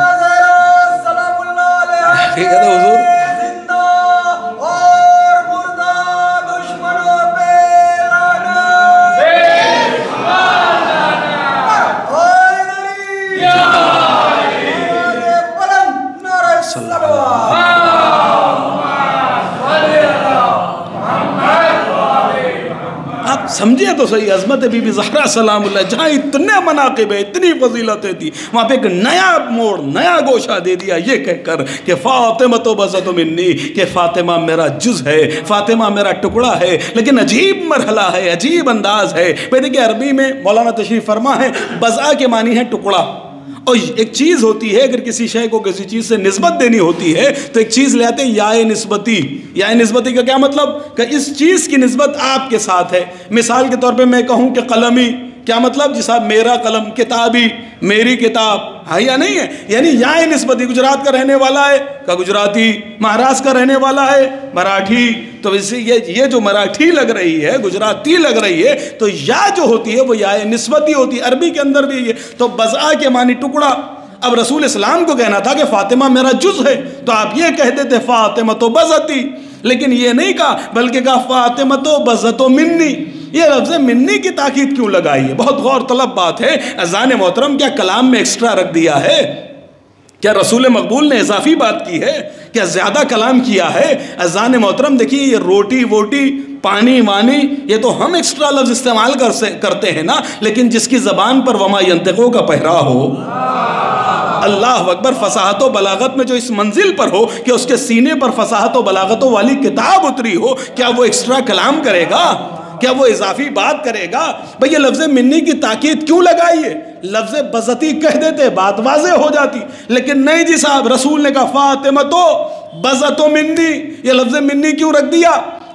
ٹھیک ہے تو حضور آپ سمجھے تو صحیح، عظمت بی بی زہرا سلام اللہ، جہاں اتنے مناقب ہے، اتنی فضیلتیں تھی، وہاں پہ ایک نیا موڑ، نیا گوشہ دے دیا یہ کہہ کر کہ فاطمہ تو بضعۃ منی، کہ فاطمہ میرا جز ہے، فاطمہ میرا ٹکڑا ہے۔ لیکن عجیب مرحلہ ہے، عجیب انداز ہے۔ پھر دیکھیں عربی میں مولانا تشریف فرما ہے، بضع کے معنی ہے ٹکڑا، اور ایک چیز ہوتی ہے اگر کسی شے کو کسی چیز سے نسبت دینی ہوتی ہے تو ایک چیز لے آتے ہیں یا نسبتی۔ یا نسبتی کا کیا مطلب کہ اس چیز کی نسبت آپ کے ساتھ ہے۔ مثال کے طور پہ میں کہوں کہ قلمی، کیا مطلب جی صاحب میرا قلم، کتابی میری کتاب، ہے یا نہیں ہے؟ یعنی یا نسبتی، گجرات کا رہنے والا ہے کا گجراتی، مہاراشٹر کا رہنے والا ہے مراٹھی، تو اسی یہ جو مراٹھی لگ رہی ہے، گجراتی لگ رہی ہے، تو یا جو ہوتی ہے وہ یا نسبتی ہوتی ہے۔ عربی کے اندر بھی یہ تو بضع کے معنی ٹکڑا۔ اب رسول اسلام کو کہنا تھا کہ فاطمہ میرا جز ہے تو آپ یہ کہتے تھے فاطمہ تو بضعتی، لیکن یہ نہیں کہا بلکہ کہا فاطمہ تو بضعۃ منی۔ یہ لفظ منی کی تاکید کیوں لگائی ہے؟ بہت غور طلب بات ہے۔ اذان محترم کیا کلام میں ایکسٹرا رکھ دیا ہے؟ کیا رسول مقبول نے اضافی بات کی ہے؟ کیا زیادہ کلام کیا ہے؟ اذان محترم دیکھیے یہ روٹی ووٹی پانی وانی یہ تو ہم ایکسٹرا لفظ استعمال کر سے کرتے ہیں نا، لیکن جس کی زبان پر وما ینطقو کا پہرا ہو، اللہ اکبر، فصاحت و بلاغت میں جو اس منزل پر ہو کہ اس کے سینے پر فصاحت و بلاغتوں والی کتاب اتری ہو، کیا وہ ایکسٹرا کلام کرے گا؟ کیا وہ اضافی بات کرے گا؟ بھئی یہ لفظ منی کی تاکید کیوں لگائی ہے؟ لفظ بضعتی کہہ دیتے بات واضح ہو جاتی، لیکن نہیں جی صاحب، رسول نے کہا فاطمہ تو بضعۃ منی، یہ لفظ منی کیوں رکھ دیا؟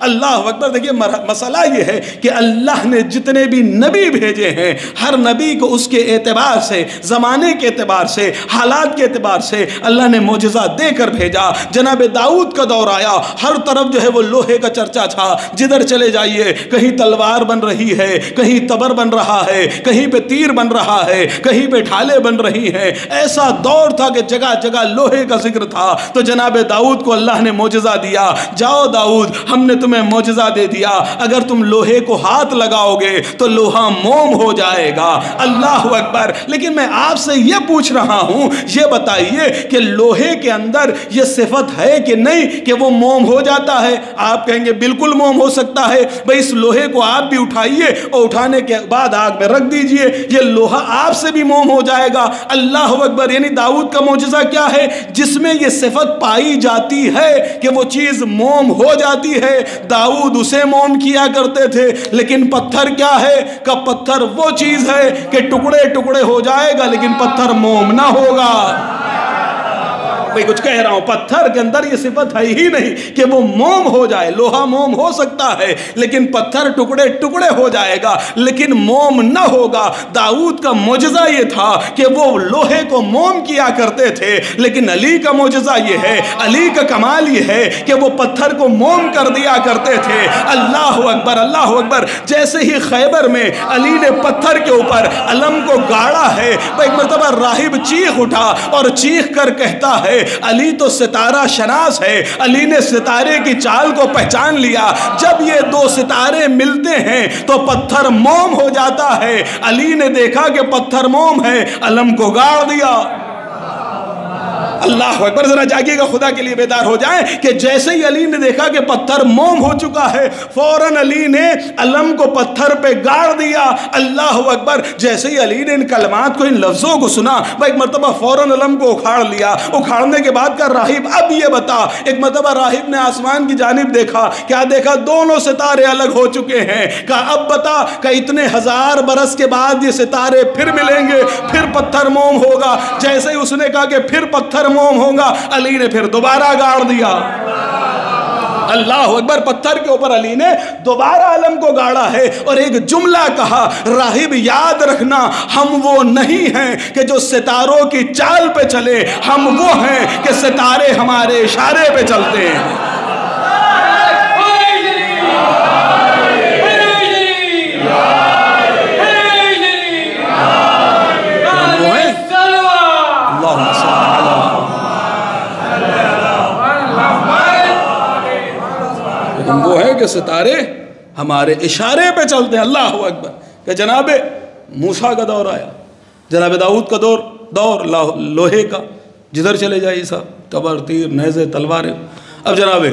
اللہ اکبر. دیکھیے مسئلہ یہ ہے کہ اللہ نے جتنے بھی نبی بھیجے ہیں ہر نبی کو اس کے اعتبار سے، زمانے کے اعتبار سے، حالات کے اعتبار سے اللہ نے معجزہ دے کر بھیجا. جناب داؤد کا دور آیا، ہر طرف جو ہے وہ لوہے کا چرچا تھا. جدھر چلے جائیے کہیں تلوار بن رہی ہے، کہیں تبر بن رہا ہے، کہیں پہ تیر بن رہا ہے، کہیں پہ ڈھالیں بن رہی ہیں. ایسا دور تھا کہ جگہ جگہ لوہے کا ذکر تھا. تو جناب داؤد کو اللہ نے معجزہ دیا، جاؤ داؤد ہم نے تمہیں معجزہ دے دیا، اگر تم لوہے کو ہاتھ لگاؤ گے تو لوہا موم ہو جائے گا. اللہ اکبر. لیکن میں آپ سے یہ پوچھ رہا ہوں، یہ بتائیے کہ لوہے کے اندر یہ صفت ہے کہ نہیں کہ وہ موم ہو جاتا ہے؟ آپ کہیں گے بالکل موم ہو سکتا ہے. بھئی اس لوہے کو آپ بھی اٹھائیے اور اٹھانے کے بعد آگ میں رکھ دیجئے، یہ لوہا آپ سے بھی موم ہو جائے گا. اللہ اکبر. یعنی داؤد کا معجزہ کیا ہے؟ جس میں یہ صفت پائی جاتی ہے کہ وہ چیز موم ہو جاتی ہے. داؤد اسے موم کیا کرتے تھے. لیکن پتھر کیا ہے؟ کہ پتھر وہ چیز ہے کہ ٹکڑے ٹکڑے ہو جائے گا لیکن پتھر موم نہ ہوگا. میں کچھ کہہ رہا ہوں، پتھر کے اندر یہ صفت ہے ہی نہیں کہ وہ موم ہو جائے. لوہا موم ہو سکتا ہے لیکن پتھر ٹکڑے ٹکڑے ہو جائے گا لیکن موم نہ ہوگا. داؤد کا معجزہ یہ تھا کہ وہ لوہے کو موم کیا کرتے تھے. لیکن علی کا معجزہ یہ ہے، علی کا کمال یہ ہے کہ وہ پتھر کو موم کر دیا کرتے تھے. اللہ اکبر اللہ اکبر. جیسے ہی خیبر میں علی نے پتھر کے اوپر علم کو گاڑا ہے، ایک مرتبہ راہب چیخ اٹھا اور چیخ کر کہتا ہے علی تو ستارہ شناس ہے. علی نے ستارے کی چال کو پہچان لیا. جب یہ دو ستارے ملتے ہیں تو پتھر موم ہو جاتا ہے. علی نے دیکھا کہ پتھر موم ہے، علم کو گاڑ دیا. اللہ اکبر. ذرا جاگیے گا، خدا کے لیے بیدار ہو جائیں کہ جیسے ہی علی نے دیکھا کہ پتھر موم ہو چکا ہے فوراً علی نے علم کو پتھر پہ گاڑ دیا. اللہ اکبر. جیسے ہی علی نے ان کلمات کو، ان لفظوں کو سنا، وہ ایک مرتبہ فوراً علم کو اکھاڑ لیا. اکھاڑنے کے بعد کا راہب اب یہ بتا. ایک مرتبہ راہب نے آسمان کی جانب دیکھا. کیا دیکھا؟ دونوں ستارے الگ ہو چکے ہیں. کہا اب بتا کہ اتنے ہزار برس کے بعد یہ ستارے پھر ملیں گے، پھر پتھر موم ہوگا. جیسے ہی اس نے کہا کہ پھر پتھر موم ہوگا، علی نے پھر دوبارہ گاڑ دیا. اللہ اکبر. پتھر کے اوپر علی نے دوبارہ علم کو گاڑا ہے اور ایک جملہ کہا، راہب یاد رکھنا ہم وہ نہیں ہیں کہ جو ستاروں کی چال پہ چلے، ہم وہ ہیں کہ ستارے ہمارے اشارے پہ چلتے ہیں. وہ ہے کہ ستارے ہمارے اشارے پہ چلتے ہیں. اللہ اکبر. کہ جناب موسیٰ کا دور آیا، جناب داؤد کا دور دور لوہے کا. جدھر چلے جائیے صاحب تبر، تیر، نیزے، تلواریں. اب جناب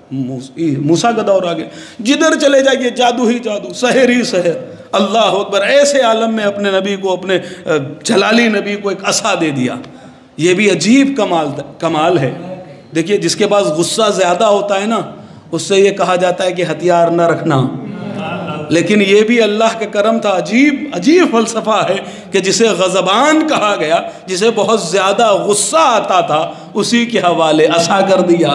موسیٰ کا دور آ گیا، جدھر چلے جائیے جادو ہی جادو، سحر ہی سحر. اللہ اکبر. ایسے عالم میں اپنے نبی کو، اپنے جلالی نبی کو ایک عصا دے دیا. یہ بھی عجیب کمال کمال ہے. دیکھیے جس کے پاس غصہ زیادہ ہوتا ہے نا، اس سے یہ کہا جاتا ہے کہ ہتھیار نہ رکھنا. لیکن یہ بھی اللہ کا کرم تھا. عجیب عجیب فلسفہ ہے کہ جسے غضبان کہا گیا، جسے بہت زیادہ غصہ آتا تھا، اسی کے حوالے عصا کر دیا.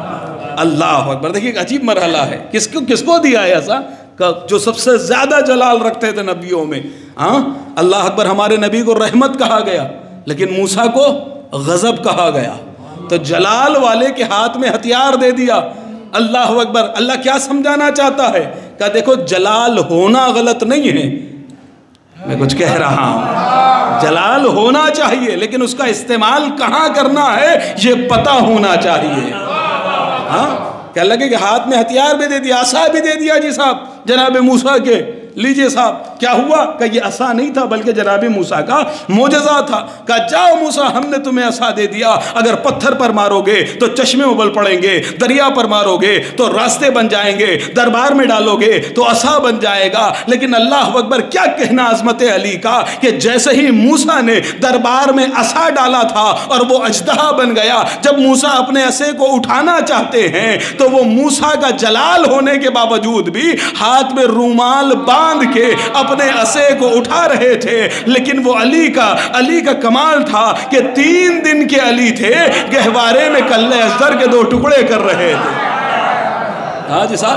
اللہ اکبر. دیکھیے ایک عجیب مرحلہ ہے. کس کو کس کو دیا ہے عصا؟ جو سب سے زیادہ جلال رکھتے تھے نبیوں میں. ہاں اللہ اکبر. ہمارے نبی کو رحمت کہا گیا لیکن موسیٰ کو غضب کہا گیا. تو جلال والے کے ہاتھ میں ہتھیار دے دیا. اللہ اکبر. اللہ کیا سمجھانا چاہتا ہے؟ کہ دیکھو جلال ہونا غلط نہیں ہے. میں کچھ کہہ رہا ہوں، جلال ہونا چاہیے لیکن اس کا استعمال کہاں کرنا ہے یہ پتہ ہونا چاہیے. ہاں کیا لگے کہ ہاتھ میں ہتھیار بھی دے دیا، عصا بھی دے دیا جی صاحب جناب موسیٰ کے. لیجئے صاحب کیا ہوا کہ یہ عصا نہیں تھا بلکہ جناب موسیٰ کا معجزہ تھا. کہا جاؤ موسیٰ ہم نے تمہیں عصا دے دیا، اگر پتھر پر مارو گے تو چشمے ابل پڑیں گے، دریا پر مارو گے تو راستے بن جائیں گے، دربار میں ڈالو گے تو عصا بن جائے گا. لیکن اللہ اکبر کیا کہنا عظمت علی کا کہ جیسے ہی موسیٰ نے دربار میں عصا ڈالا تھا اور وہ اژدہا بن گیا. جب موسیٰ اپنے عصے کو اٹھانا چاہتے ہیں تو وہ موسیٰ کا جلال ہونے کے باوجود بھی ہاتھ میں رومال باندھ کے اپنے عصے کو اٹھا رہے تھے. لیکن وہ علی کا علی کا کمال تھا کہ تین دن کے علی تھے، گہوارے میں کلے ازدر کے دو ٹکڑے کر رہے تھے. ہاں جی صاحب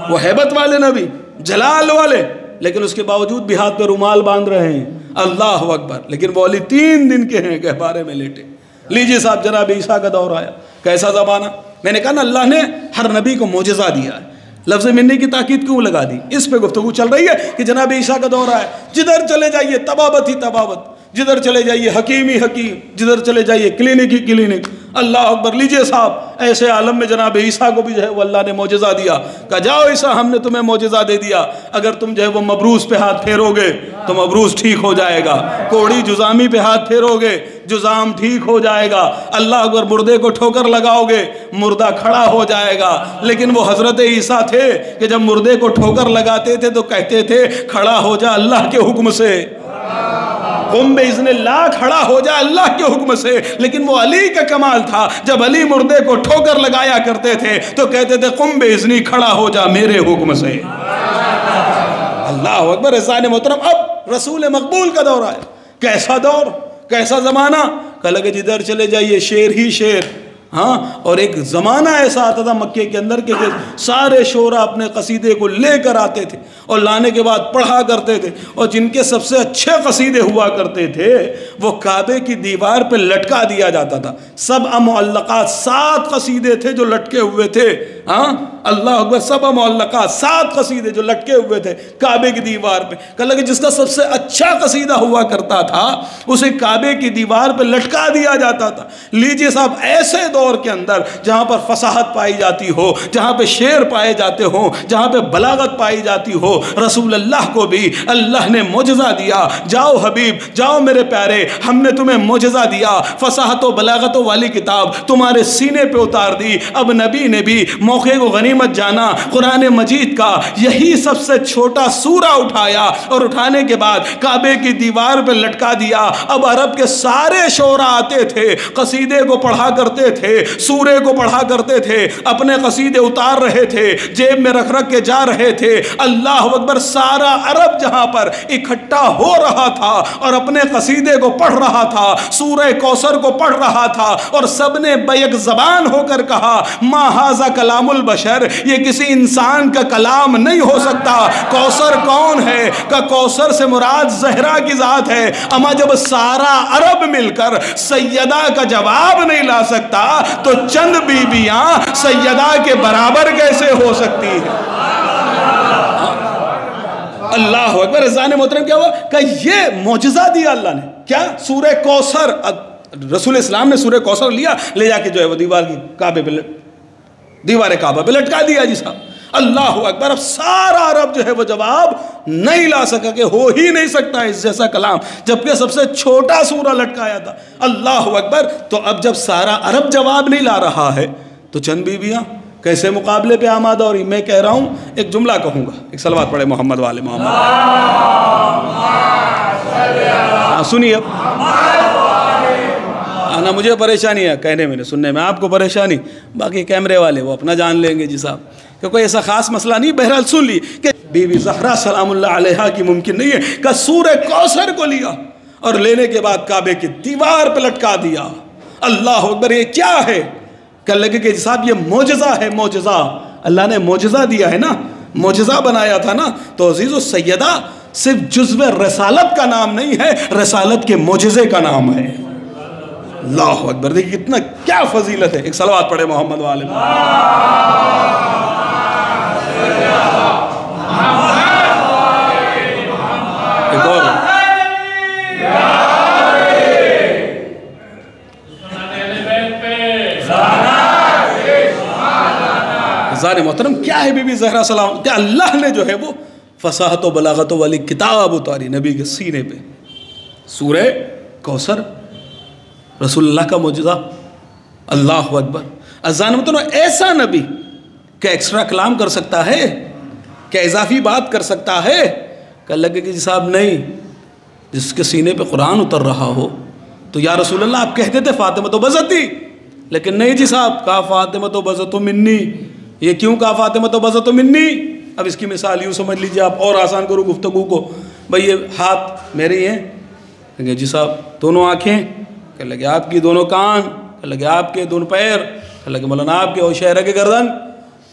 وہ ہیبت والے نبی، جلال والے، لیکن اس کے باوجود بھی ہاتھ پہ رومال باندھ رہے ہیں، اللہ اکبر، لیکن وہ علی تین دن کے ہیں گہوارے میں لیٹے۔ لیجئے صاحب جناب عیسیٰ کا دور آیا، کیسا زمانہ؟ میں نے کہا نا اللہ نے ہر نبی کو معجزہ دیا ہے، لفظ منی کی تاکید کیوں لگا دی؟ اس پہ گفتگو چل رہی ہے کہ جناب عیسیٰ کا دور آیا، جدھر چلے جائیے تبابت ہی تبابت، جدھر چلے جائیے حکیم ہی حکیم، جدھر چلے جائیے کلینک ہی کلینک، اللہ اکبر۔ لیجئے صاحب ایسے عالم میں جناب عیسیٰ کو بھی جو ہے وہ اللہ نے معجزہ دیا، کہا جاؤ عیسیٰ ہم نے تمہیں معجزہ دے دیا، اگر تم جو ہے وہ مبروس پہ ہاتھ پھیرو گے تو مبروس ٹھیک ہو جائے گا، کوڑی جزامی پہ ہاتھ پھیرو گے جزام ٹھیک ہو جائے گا، اللہ اکبر، مردے کو ٹھوکر لگاؤ گے مردہ کھڑا ہو جائے گا۔ لیکن وہ حضرت عیسیٰ تھے کہ جب مردے کو ٹھوکر لگاتے تھے تو کہتے تھے کھڑا ہو جا اللہ کے حکم سے، قم بإذن اللہ، کھڑا ہو جا اللہ کے حکم سے۔ لیکن وہ علی کا کمال تھا، جب علی مردے کو ٹھوکر لگایا کرتے تھے تو کہتے تھے قم بإذنی، کھڑا ہو جا میرے حکم سے، اللہ اکبر۔ عزیزان محترم، اب رسول مقبول کا دور آیا، کیسا دور، کیسا زمانہ؟ کہا کہ جدھر چلے جائیے شیر ہی شیر، ہاں۔ اور ایک زمانہ ایسا آتا تھا مکے کے اندر کہ سارے شعراء اپنے قصیدے کو لے کر آتے تھے اور لانے کے بعد پڑھا کرتے تھے، اور جن کے سب سے اچھے قصیدے ہوا کرتے تھے وہ کعبے کی دیوار پہ لٹکا دیا جاتا تھا۔ سبع معلقات، سات قصیدے تھے جو لٹکے ہوئے تھے، ہاں اللہ اکبر، سبع معلقات، سات قصیدے جو لٹکے ہوئے تھے کعبے کی دیوار پہ۔ کہا کہ جس کا سب سے اچھا قصیدہ ہوا کرتا تھا اسے کعبے کی دیوار پہ لٹکا دیا جاتا تھا۔ لیجئے صاحب ایسے دور کے اندر جہاں پر فصاحت پائی جاتی ہو، جہاں پہ شعر پائے جاتے ہوں، جہاں پہ بلاغت پائی جاتی ہو، رسول اللہ کو بھی اللہ نے معجزہ دیا، جاؤ حبیب، جاؤ میرے پیارے، ہم نے تمہیں معجزہ دیا، فصاحت و بلاغت والی کتاب تمہارے سینے پہ اتار دی۔ اب نبی نے بھی موقع کو غنیمت جانا، قرآن مجید کا یہی سب سے چھوٹا سورہ اٹھایا اور اٹھانے کے بعد کعبے کی دیوار پہ لٹکا دیا۔ اب عرب کے سارے شعراء آتے تھے، قصیدے کو پڑھا کرتے تھے، سورے کو پڑھا کرتے تھے، اپنے قصیدے اتار رہے تھے، جیب میں رکھ رکھ کے جا رہے تھے، اللہ اکبر۔ سارا عرب جہاں پر اکٹھا ہو رہا تھا اور اپنے قصیدے کو پڑھ رہا تھا، سورہ کوثر کو پڑھ رہا تھا، اور سب نے بیک زبان ہو کر کہا ما ھذا کلام البشر، یہ کسی انسان کا کلام نہیں ہو سکتا۔ کوثر کون ہے؟ کہ کوثر سے مراد زہرا کی ذات ہے۔ اما جب سارا عرب مل کر سیدہ کا جواب نہیں لا سکتا تو چند بیبیاں سیدہ کے برابر کیسے ہو سکتی ہیں؟ اللہ اکبر۔ عزیزان محترم، کیا ہوا کہ یہ معجزہ دیا اللہ نے، کیا؟ سورہ کوثر، رسول اسلام نے سورہ کوثر لیا، لے جا کے جو ہے وہ دیوار کی کعبے پہ دیوار کعبہ پہ لٹکا دیا جی صاحب، اللہ اکبر۔ اب سارا عرب جو ہے وہ جواب نہیں لا سکا کہ ہو ہی نہیں سکتا اس جیسا کلام، جبکہ سب سے چھوٹا سورہ لٹکایا تھا، اللہ اکبر۔ تو اب جب سارا عرب جواب نہیں لا رہا ہے تو چند بیویاں کیسے مقابلے پہ آمادہ؟ اور میں کہہ رہا ہوں، ایک جملہ کہوں گا، ایک صلوات پڑھے محمد والے محمد، سنیے اب، آنا مجھے پریشانی ہے کہنے میں، سننے میں آپ کو پریشانی، باقی کیمرے والے وہ اپنا جان لیں گے جی صاحب، کہ کوئی ایسا خاص مسئلہ نہیں۔ بہرحال سن لی کہ بی بی زہرا سلام اللہ علیہا کی ممکن نہیں ہے کہ سورہ کوثر کو لیا اور لینے کے بعد کعبے کی دیوار پہ لٹکا دیا، اللہ اکبر۔ یہ کیا ہے؟ کہ لگے کہ صاحب یہ معجزہ ہے، معجزہ اللہ نے معجزہ دیا ہے نا، معجزہ بنایا تھا نا۔ تو عزیز و سیدہ صرف جزو رسالت کا نام نہیں ہے، رسالت کے معجزے کا نام ہے، اللہ اکبر۔ دیکھیں کتنا کیا فضیلت ہے، ایک صلوات پڑھے محمد والے ایک اور ذات محترم، کیا ہے بی بی زہرا سلام، کیا اللہ نے جو ہے وہ فصاحت و بلاغت والی کتاب اتاری نبی کے سینے پہ، سورہ کوثر، رسول اللہ کا معجزہ، اللہ اکبر۔ اذان مطلب ایسا نبی کہ ایکسٹرا کلام کر سکتا ہے، کہ اضافی بات کر سکتا ہے، کہ لگے کہ جی صاحب نہیں، جس کے سینے پہ قرآن اتر رہا ہو تو یا رسول اللہ آپ کہتے تھے فاطمہ بزتی، لیکن نہیں جی صاحب، کہا فاطمہ بزت منی۔ یہ کیوں کہا فاطمہ بزت منی؟ اب اس کی مثال یوں سمجھ لیجیے آپ، اور آسان کرو گفتگو کو، بھئی یہ ہاتھ میرے ہی ہیں، کہ جی صاحب دونوں آنکھیں، کہ لگے آپ کی دونوں کان، کہ لگے آپ کے دونوں پیر، کہ لگے مولانا آپ کے اور شہرہ کے گردن،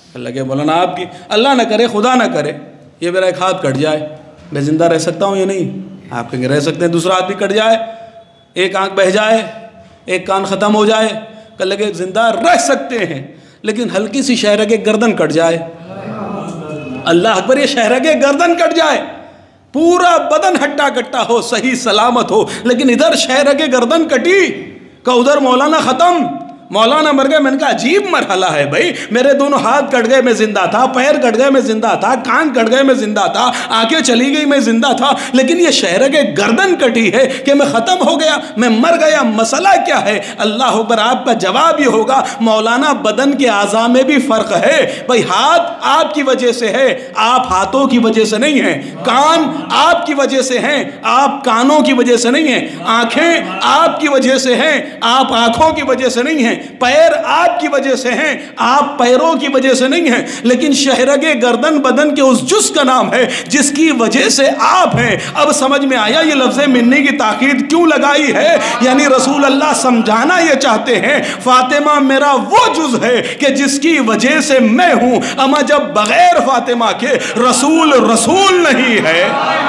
اللہ کہ مولانا آپ کی اللہ نہ کرے خدا نہ کرے یہ میرا ایک ہاتھ کٹ جائے، میں زندہ رہ سکتا ہوں یا نہیں؟ آپ کہیں گے رہ سکتے ہیں، دوسرا ہاتھ بھی کٹ جائے، ایک آنکھ بہہ جائے، ایک کان ختم ہو جائے، کہ لگے زندہ رہ سکتے ہیں، لیکن ہلکی سی شہرگ گردن کٹ جائے، اللہ اکبر، یہ شہرگ گردن کٹ جائے، پورا بدن ہٹا کٹا ہو، صحیح سلامت ہو، لیکن ادھر شہرگ گردن کٹی کہ ادھر مولانا ختم، مولانا مر گئے۔ میں نے کہا عجیب مرحلہ ہے بھائی، میرے دونوں ہاتھ کٹ گئے میں زندہ تھا، پیر کٹ گئے میں زندہ تھا، کان کٹ گئے میں زندہ تھا، آنکھیں چلی گئی میں زندہ تھا، لیکن یہ شہرگ گردن کٹی ہے کہ میں ختم ہو گیا، میں مر گیا، مسئلہ کیا ہے؟ اللہ اکبر، آپ کا جواب یہ ہوگا مولانا بدن کے اعضاء میں بھی فرق ہے بھائی، ہاتھ آپ کی وجہ سے ہے، آپ ہاتھوں کی وجہ سے نہیں ہیں، کان آپ کی وجہ سے ہیں، آپ کانوں کی وجہ سے نہیں ہیں، آنکھیں آپ کی وجہ سے ہیں، آپ آنکھوں کی وجہ سے نہیں ہیں، پیر آپ کی وجہ سے ہیں، آپ پیروں کی وجہ سے نہیں ہیں، لیکن شہرگ گردن بدن کے اس جز کا نام ہے جس کی وجہ سے آپ ہیں۔ اب سمجھ میں آیا یہ لفظ منی کی تاکید کیوں لگائی ہے؟ یعنی رسول اللہ سمجھانا یہ چاہتے ہیں فاطمہ میرا وہ جز ہے کہ جس کی وجہ سے میں ہوں، اما جب بغیر فاطمہ کے رسول رسول نہیں ہے،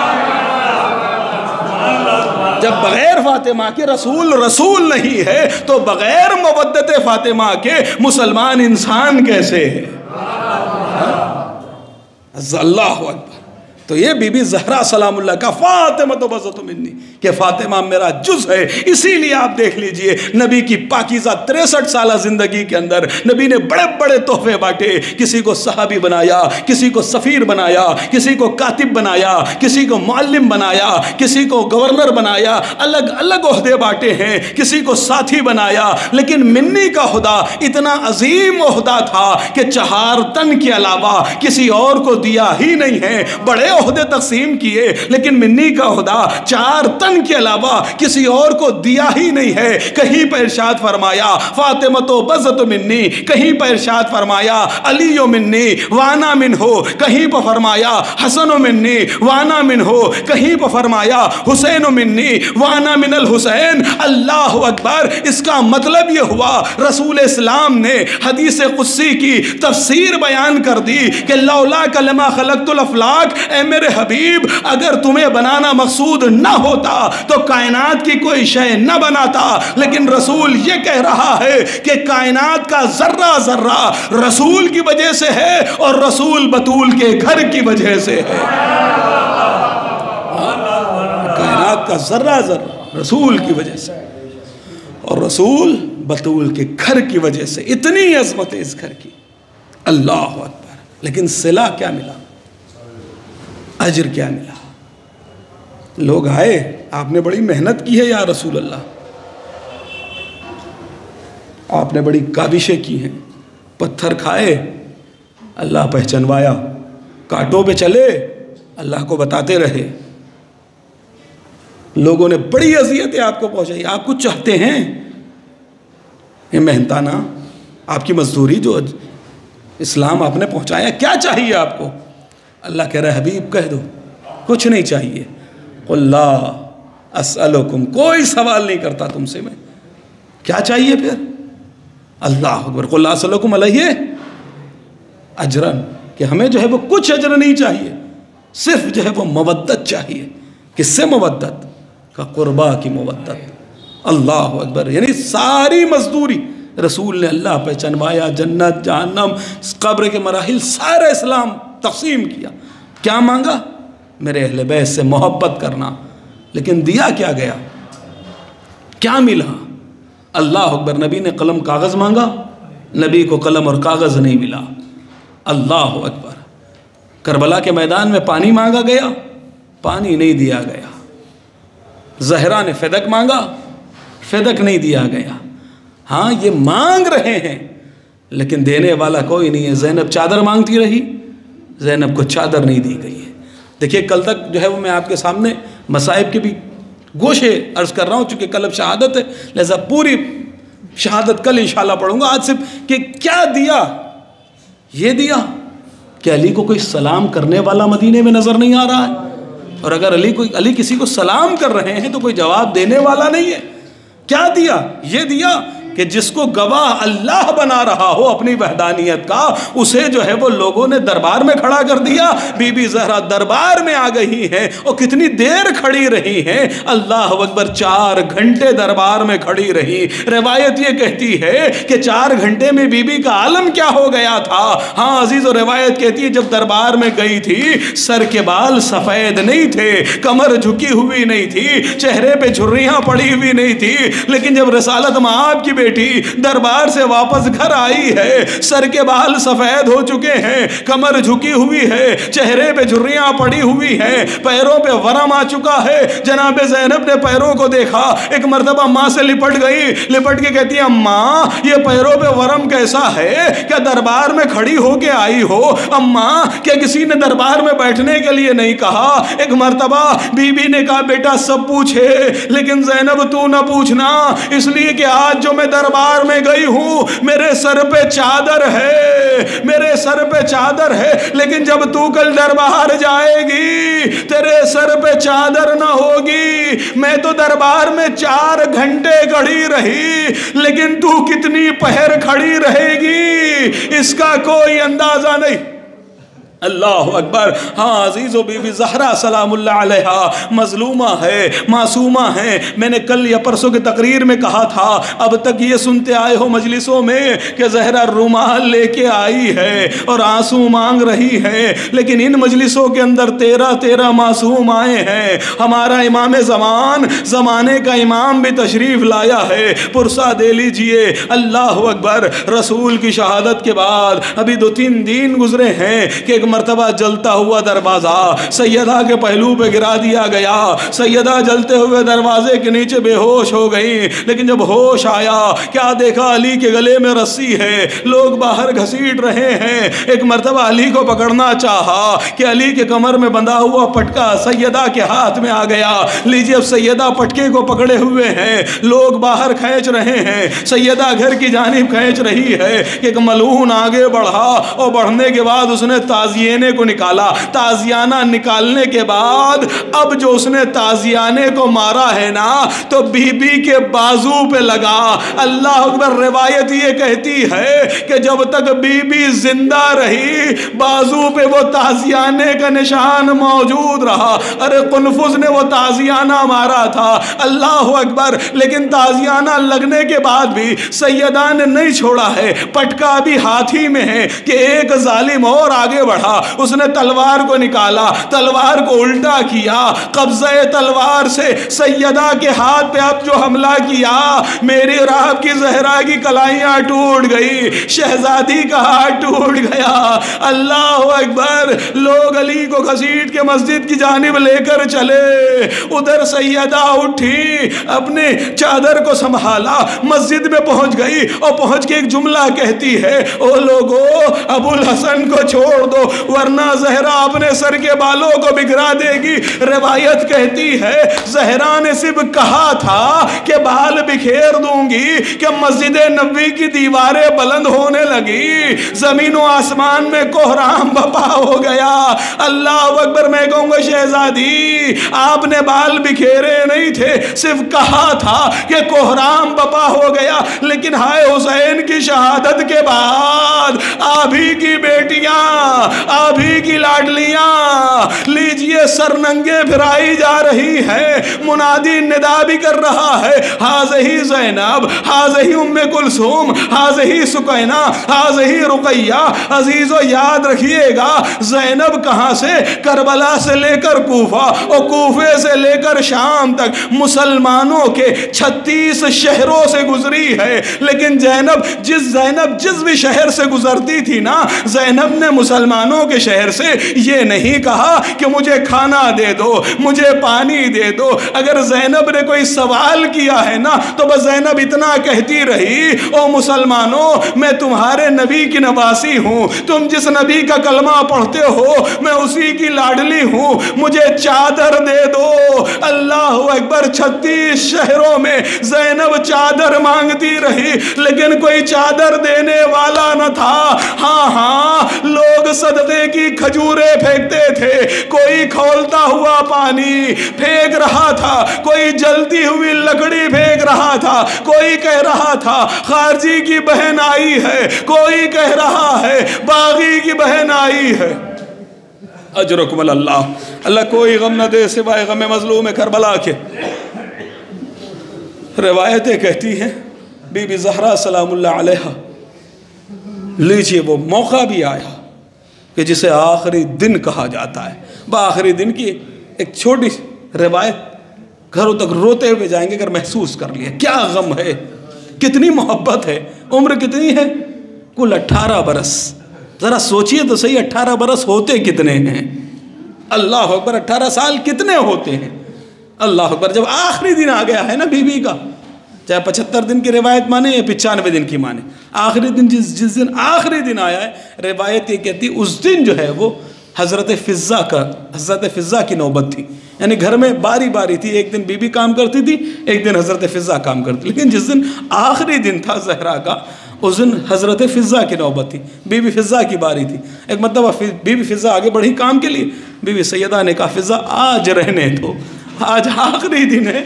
جب بغیر فاطمہ کے رسول رسول نہیں ہے تو بغیر مودت فاطمہ کے مسلمان انسان کیسے ہے؟ اللہ اکبر۔ تو یہ بی بی زہرا سلام اللہ کا فاطمہ تو بزت منی کہ فاطمہ میرا جز ہے۔ اسی لیے آپ دیکھ لیجئے نبی کی پاکیزہ تریسٹھ سالہ زندگی کے اندر نبی نے بڑے بڑے تحفے بانٹے، کسی کو صحابی بنایا، کسی کو سفیر بنایا، کسی کو کاتب بنایا، کسی کو معلم بنایا، کسی کو گورنر بنایا، الگ الگ عہدے بانٹے ہیں، کسی کو ساتھی بنایا، لیکن منی کا عہدہ اتنا عظیم عہدہ تھا کہ چہار تن کے علاوہ کسی اور کو دیا ہی نہیں ہے۔ بڑے عہدے تقسیم کیے لیکن منی کا عہدہ چار تن کے علاوہ کسی اور کو دیا ہی نہیں ہے۔ کہیں پر ارشاد فرمایا فاطمہ تو بزت منی، کہیں پر ارشاد فرمایا علی منی وانا من ہو، کہیں پر فرمایا حسن منی وانا من ہو، کہیں پر فرمایا حسین منی وانا من الحسین۔ اللہ اکبر۔ اس کا مطلب یہ ہوا رسول اسلام نے حدیث قدسی کی تفسیر بیان کر دی کہ لولا کلمہ خلقت الافلاق، اے میرے حبیب اگر تمہیں بنانا مقصود نہ ہوتا تو کائنات کی کوئی شے نہ بناتا، لیکن رسول یہ کہہ رہا ہے کہ کائنات کا ذرہ ذرہ رسول کی وجہ سے ہے اور رسول بطول کے گھر کی وجہ سے ہے۔ کائنات کا ذرہ ذرہ رسول کی وجہ سے اور رسول بطول کے گھر کی وجہ سے۔ اتنی عظمت ہے اس گھر کی، اللہ اکبر۔ لیکن صلہ کیا ملا، اجر کیا ملا؟ لوگ آئے، آپ نے بڑی محنت کی ہے یا رسول اللہ، آپ نے بڑی کاوشیں کی ہیں، پتھر کھائے اللہ پہچنوایا، کانٹوں پہ چلے اللہ کو بتاتے رہے، لوگوں نے بڑی اذیتیں آپ کو پہنچائی، آپ کچھ چاہتے ہیں؟ یہ محنتانہ آپ کی مزدوری جو اسلام آپ نے پہنچایا، کیا چاہیے آپ کو؟ اللہ کہہ رہا ہے حبیب کہہ دو کچھ نہیں چاہیے، قل لا اسألکم، کوئی سوال نہیں کرتا تم سے میں، کیا چاہیے پھر؟ اللہ اکبر، قل لا اسألکم علیہ اجرن، کہ ہمیں جو ہے وہ کچھ اجر نہیں چاہیے، صرف جو ہے وہ مودت چاہیے۔ کس سے مودت؟ کا قربا کی مودت۔ اللہ اکبر۔ یعنی ساری مزدوری رسول نے اللہ پہچنوایا، جنت جہنم قبر کے مراحل سارا اسلام تقسیم کیا۔ کیا مانگا؟ میرے اہل بیت سے محبت کرنا، لیکن دیا کیا گیا؟ کیا ملا؟ اللہ اکبر۔ نبی نے قلم کاغذ مانگا، نبی کو قلم اور کاغذ نہیں ملا۔ اللہ اکبر۔ کربلا کے میدان میں پانی مانگا گیا، پانی نہیں دیا گیا۔ زہرا نے فدق مانگا، فدق نہیں دیا گیا۔ ہاں یہ مانگ رہے ہیں لیکن دینے والا کوئی نہیں ہے۔ زینب چادر مانگتی رہی، زینب کو چادر نہیں دی گئی ہے۔ دیکھیے کل تک جو ہے وہ میں آپ کے سامنے مصائب کے بھی گوشے عرض کر رہا ہوں، چونکہ کل اب شہادت ہے لہذا پوری شہادت کل انشاءاللہ پڑھوں گا۔ آج صرف کہ کیا دیا، یہ دیا کہ علی کو کوئی سلام کرنے والا مدینے میں نظر نہیں آ رہا ہے، اور اگر علی کوئی علی کسی کو سلام کر رہے ہیں تو کوئی جواب دینے والا نہیں ہے۔ کیا دیا؟ یہ دیا کہ جس کو گواہ اللہ بنا رہا ہو اپنی وحدانیت کا، اسے جو ہے وہ لوگوں نے دربار میں کھڑا کر دیا۔ بی بی زہرا دربار میں آ گئی ہیں اور کتنی دیر کھڑی رہی ہیں؟ اللہ اکبر، چار گھنٹے دربار میں کھڑی رہی۔ روایت یہ کہتی ہے کہ چار گھنٹے میں بی بی کا عالم کیا ہو گیا تھا۔ ہاں عزیز، و روایت کہتی ہے جب دربار میں گئی تھی سر کے بال سفید نہیں تھے، کمر جھکی ہوئی نہیں تھی، چہرے پہ جھریاں پڑی ہوئی نہیں تھی، لیکن جب رسالت مآب کی بیٹی دربار سے واپس گھر آئی ہے، سر کے بال سفید ہو چکے ہیں، کمر جھکی ہوئی ہے، چہرے پہ جھریاں پڑی ہوئی ہیں، پیروں پہ ورم آ چکا ہے۔ جناب زینب نے پیروں کو دیکھا، ایک مرتبہ ماں سے لپٹ گئی، لپٹ کے کہتی ہے اماں یہ پیروں پہ ورم کیسا ہے؟ کیا دربار میں کھڑی ہو کے آئی ہو؟ اماں کیا کسی نے دربار میں بیٹھنے کے لیے نہیں کہا؟ ایک مرتبہ بی بی نے کہا بیٹا سب پوچھے لیکن زینب تو نہ پوچھنا، اس لیے کہ آج جو میں دربار میں گئی ہوں میرے سر پہ چادر ہے، میرے سر پہ چادر ہے، لیکن جب تو کل دربار جائے گی تیرے سر پہ چادر نہ ہوگی۔ میں تو دربار میں چار گھنٹے کھڑی رہی، لیکن تو کتنی پہر کھڑی رہے گی اس کا کوئی اندازہ نہیں۔ اللہ اکبر۔ ہاں عزیزو، بی بی زہرا سلام اللہ علیہا مظلومہ ہے، معصومہ ہے۔ میں نے کل یا پرسوں کی تقریر میں کہا تھا، اب تک یہ سنتے آئے ہو مجلسوں میں کہ زہرا رومال لے کے آئی ہے اور آنسو مانگ رہی ہے، لیکن ان مجلسوں کے اندر تیرہ تیرہ معصوم آئے ہیں۔ ہمارا امام زمان، زمانے کا امام بھی تشریف لایا ہے، پرسہ دے لیجئے۔ اللہ اکبر۔ رسول کی شہادت کے بعد ابھی دو تین دن گزرے ہیں کہ ایک مرتبہ جلتا ہوا دروازہ سیدہ کے پہلو پہ گرا دیا گیا۔ سیدہ جلتے ہوئے دروازے کے نیچے بے ہوش ہو گئی، لیکن جب ہوش آیا کیا دیکھا؟ علی کے گلے میں رسی ہے، لوگ باہر گھسیٹ رہے ہیں۔ ایک مرتبہ علی کو پکڑنا چاہا کہ علی کے کمر میں بندھا ہوا پٹکا سیدہ کے ہاتھ میں آ گیا۔ لیجئے، اب سیدہ پٹکے کو پکڑے ہوئے ہیں، لوگ باہر کھینچ رہے ہیں، سیدہ گھر کی جانب کھینچ رہی ہے کہ ایک ملعون آگے بڑھا اور بڑھنے کے بعد اس نے تازیانے کو نکالا۔ تازیانہ نکالنے کے بعد اب جو اس نے تازیانے کو مارا ہے نا تو بی بی کے بازو پہ لگا۔ اللہ اکبر۔ روایت یہ کہتی ہے کہ جب تک بی بی زندہ رہی بازو پہ وہ تازیانے کا نشان موجود رہا۔ ارے قنفذ نے وہ تازیانہ مارا تھا، اللہ اکبر، لیکن تازیانہ لگنے کے بعد بھی سیدہ نے نہیں چھوڑا ہے، پٹکا بھی ہاتھی میں ہے کہ ایک ظالم اور آگے بڑھا۔ اس نے تلوار کو نکالا، تلوار کو الٹا کیا، قبضہ تلوار سے سیدہ کے ہاتھ پہ اب جو حملہ کیا، میری اور آپ کی زہرا کی کلائیاں ٹوٹ گئی، شہزادی کا ہاتھ ٹوٹ گیا۔ اللہ اکبر۔ لوگ علی کو گھسیٹ کے مسجد کی جانب لے کر چلے، ادھر سیدہ اٹھی، اپنے چادر کو سنبھالا، مسجد میں پہنچ گئی اور پہنچ کے ایک جملہ کہتی ہے، او لوگو ابو الحسن کو چھوڑ دو ورنہ زہرا اپنے سر کے بالوں کو بکھرا دے گی۔ روایت کہتی ہے زہرا نے صرف کہا تھا کہ بال بکھیر دوں گی کہ مسجد نبوی کی دیواریں بلند ہونے لگی، زمین و آسمان میں کوہرام بپا ہو گیا۔ اللہ اکبر۔ میں کہوں گا شہزادی آپ نے بال بکھیرے نہیں تھے، صرف کہا تھا کہ کوہرام بپا ہو گیا، لیکن ہائے حسین کی شہادت کے بعد آپ ہی کی بیٹیاں، آپ ہی کی لاڈلیاں لیجئے سر ننگے پھرائی جا رہی ہے، منادی ندا بھی کر رہا ہے، حاضہی زینب، حاضہی ام کلثوم، حاضہی سکینہ، حاضہی رقیہ۔ عزیزو یاد رکھیے گا زینب کہاں سے؟ کربلا سے لے کر کوفہ اور کوفے سے لے کر شام تک مسلمانوں کے چھتیس شہروں سے گزری ہے، لیکن زینب جس زینب جس بھی شہر سے گزرتی تھی نا، زینب نے مسلمانوں کے شہر سے یہ نہیں کہا کہ مجھے کھانا دے دو، مجھے پانی دے دو۔ اگر زینب نے کوئی سوال کیا ہے نا تو بس زینب اتنا کہتی رہی، او مسلمانوں میں تمہارے نبی کی نواسی ہوں، تم جس نبی کا کلمہ پڑھتے ہو میں اسی کی لاڈلی ہوں، مجھے چادر دے دو۔ اللہ اکبر۔ چھتیس شہروں میں زینب چادر مانگتی رہی، لیکن کوئی چادر دینے والا نہ تھا۔ ہاں ہاں لوگ صدقے کی کھجوریں پھینکتے تھے، کوئی کھولتا ہوا پانی پھینک رہا تھا، کوئی جلتی ہوئی لکڑی پھینک رہا تھا، کوئی کہہ رہا تھا خارجی کی بہن آئی ہے، کوئی کہہ رہا ہے باغی کی بہن آئی ہے۔ اجرکم اللہ، اللہ کوئی غم نہ دے سوائے غم مظلوم کربلا کے۔ روایتیں کہتی ہیں بی بی زہرا سلام اللہ علیہ، لیجئے وہ موقع بھی آیا کہ جسے آخری دن کہا جاتا ہے۔ بآخری دن کی ایک چھوٹی روایت، گھروں تک روتے ہوئے جائیں گے اگر محسوس کر لیا کیا غم ہے، کتنی محبت ہے۔ عمر کتنی ہے؟ کل اٹھارہ برس۔ ذرا سوچئے تو صحیح، اٹھارہ برس ہوتے کتنے ہیں؟ اللہ اکبر، اٹھارہ سال کتنے ہوتے ہیں؟ اللہ اکبر۔ جب آخری دن آ گیا ہے نا بی بی کا، چاہے پچہتر دن کی روایت مانے یا پچانوے دن کی مانے، آخری دن جس جس دن آخری دن آیا ہے، روایت یہ کہتی اس دن جو ہے وہ حضرت فضہ کا حضرت فضہ کی نوبت تھی، یعنی گھر میں باری باری تھی، ایک دن بی بی کام کرتی تھی، ایک دن حضرت فضہ کام کرتی، لیکن جس دن آخری دن تھا زہرا کا اس دن حضرت فضہ کی نوبت تھی، بی بی فضہ کی باری تھی۔ ایک مرتبہ بی بی فضہ آگے بڑھی کام کے لیے، بی بی سیدہ نے کہا فضہ آج رہنے دو، آج آخری دن ہے،